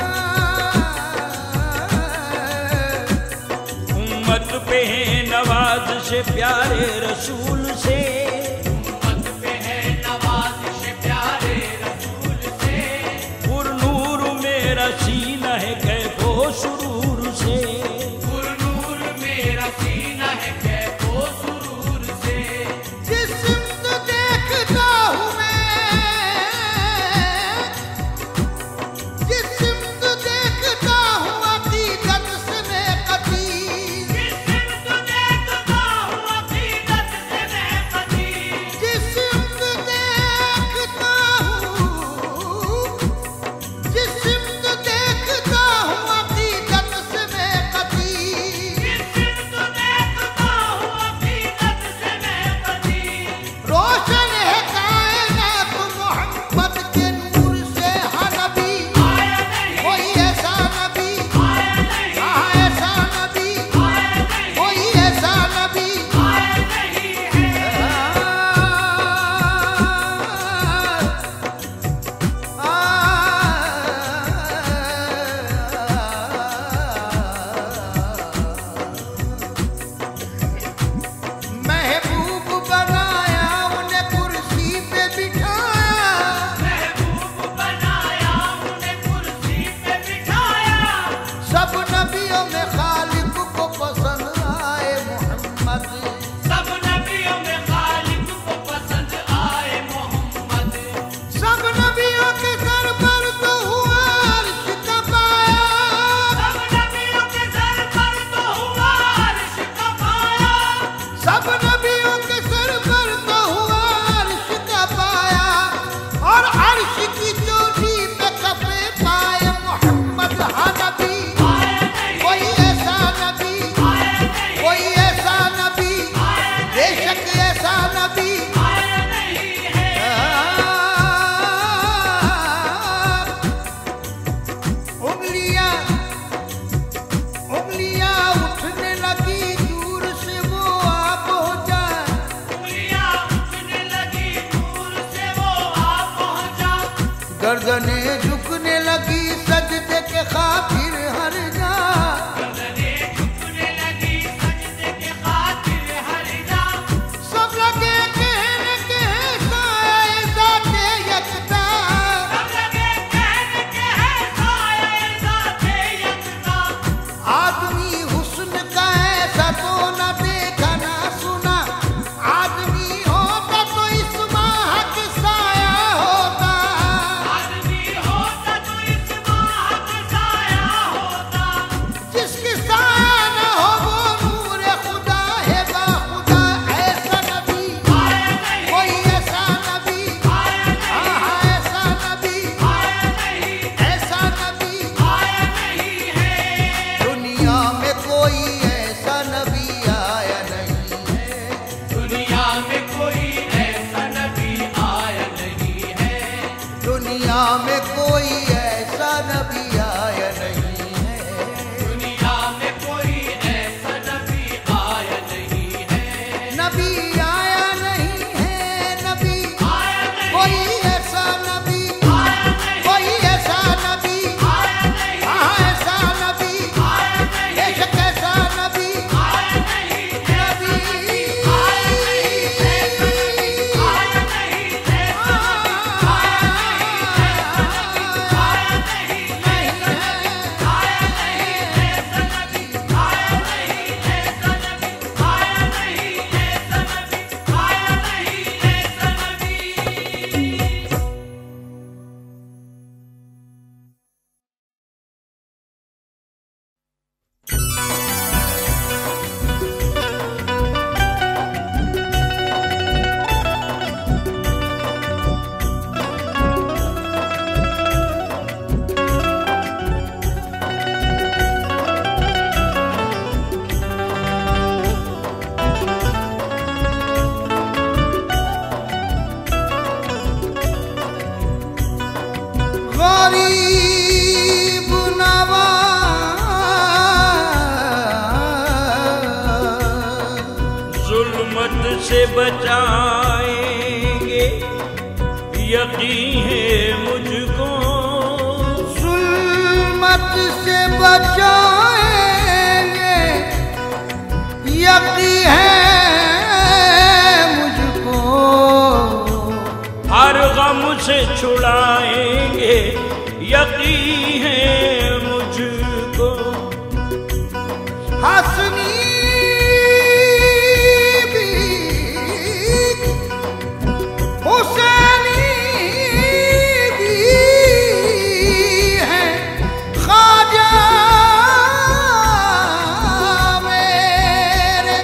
उम्मत पे है नवाज से प्यारे रसूल से, उम्मत पे है नवाज़िश प्यारे रसूल से। पुरनूर मेरा सीना है कैफो सुरूर से, पुरनूर मेरा सीना है कैफो सुरूर से। जिस्म देखता हूँ मैं, जिस्म देखता हूँ अकीदत से मैं कभी। जिस्म तो देखता हूँ अकीदत से मैं कभी। जिस्म देखता हूँ, जिस्म देखता से बचाएंगे, यकीन है मुझको। जुल्मत से बचाएंगे, यकीन है मुझको। हर गम से छुड़ाएंगे, यकीन है मुझको। हंसनी भी हुसैनी भी है, ख्वाजा मेरे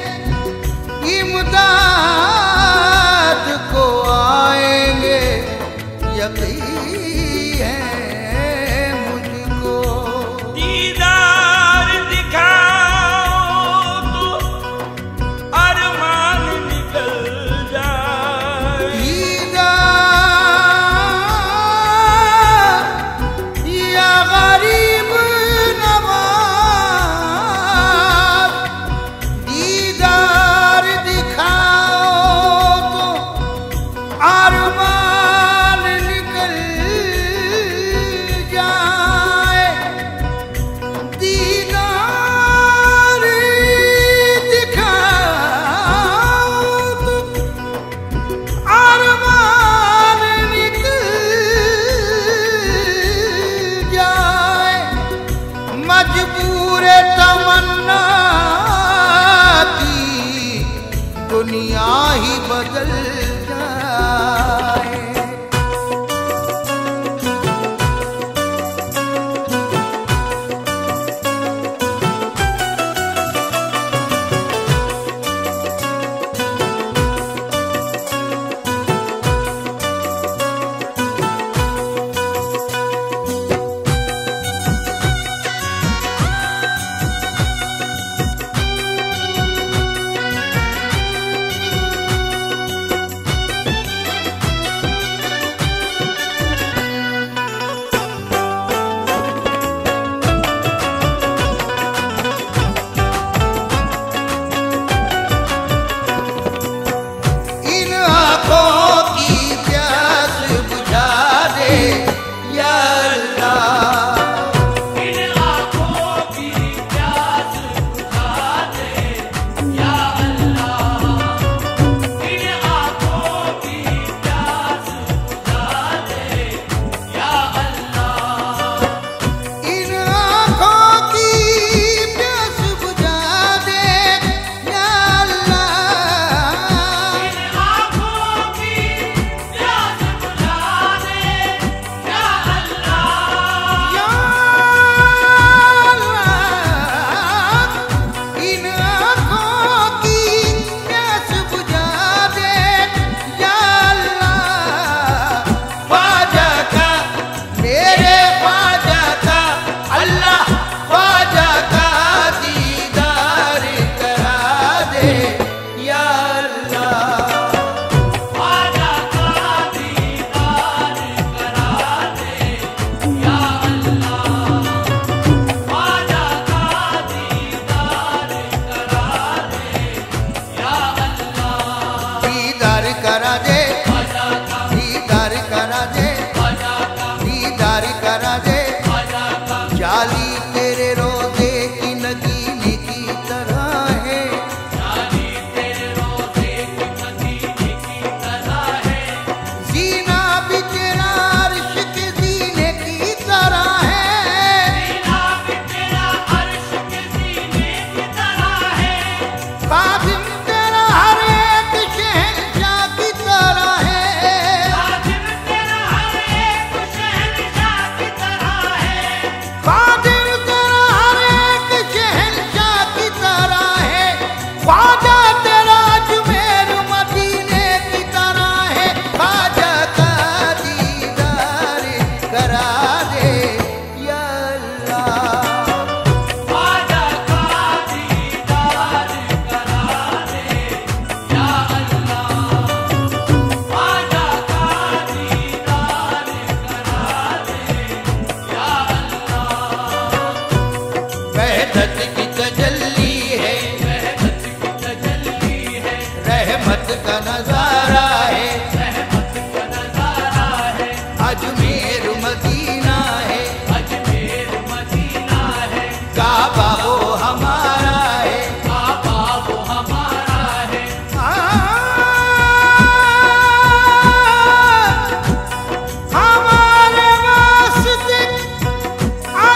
इमदाद को आएंगे, यकीन है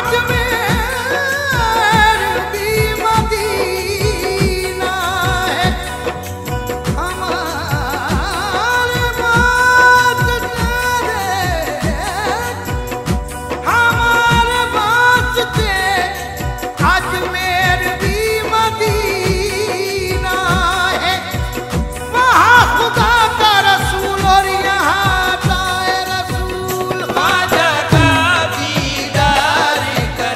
अजमेर भी मदीना है, हमारे वास्ते, हमारे वास्ते अजमेर भी मदीना है। वहाँ खुदा का रसूल और यहाँ जाए रसूल। ख्वाजा का दीदार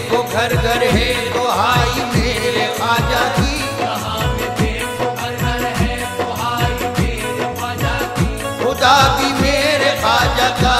देखो घर घर है तो हाई मेरे ख्वाजा की, खुदा भी मेरे ख्वाजा का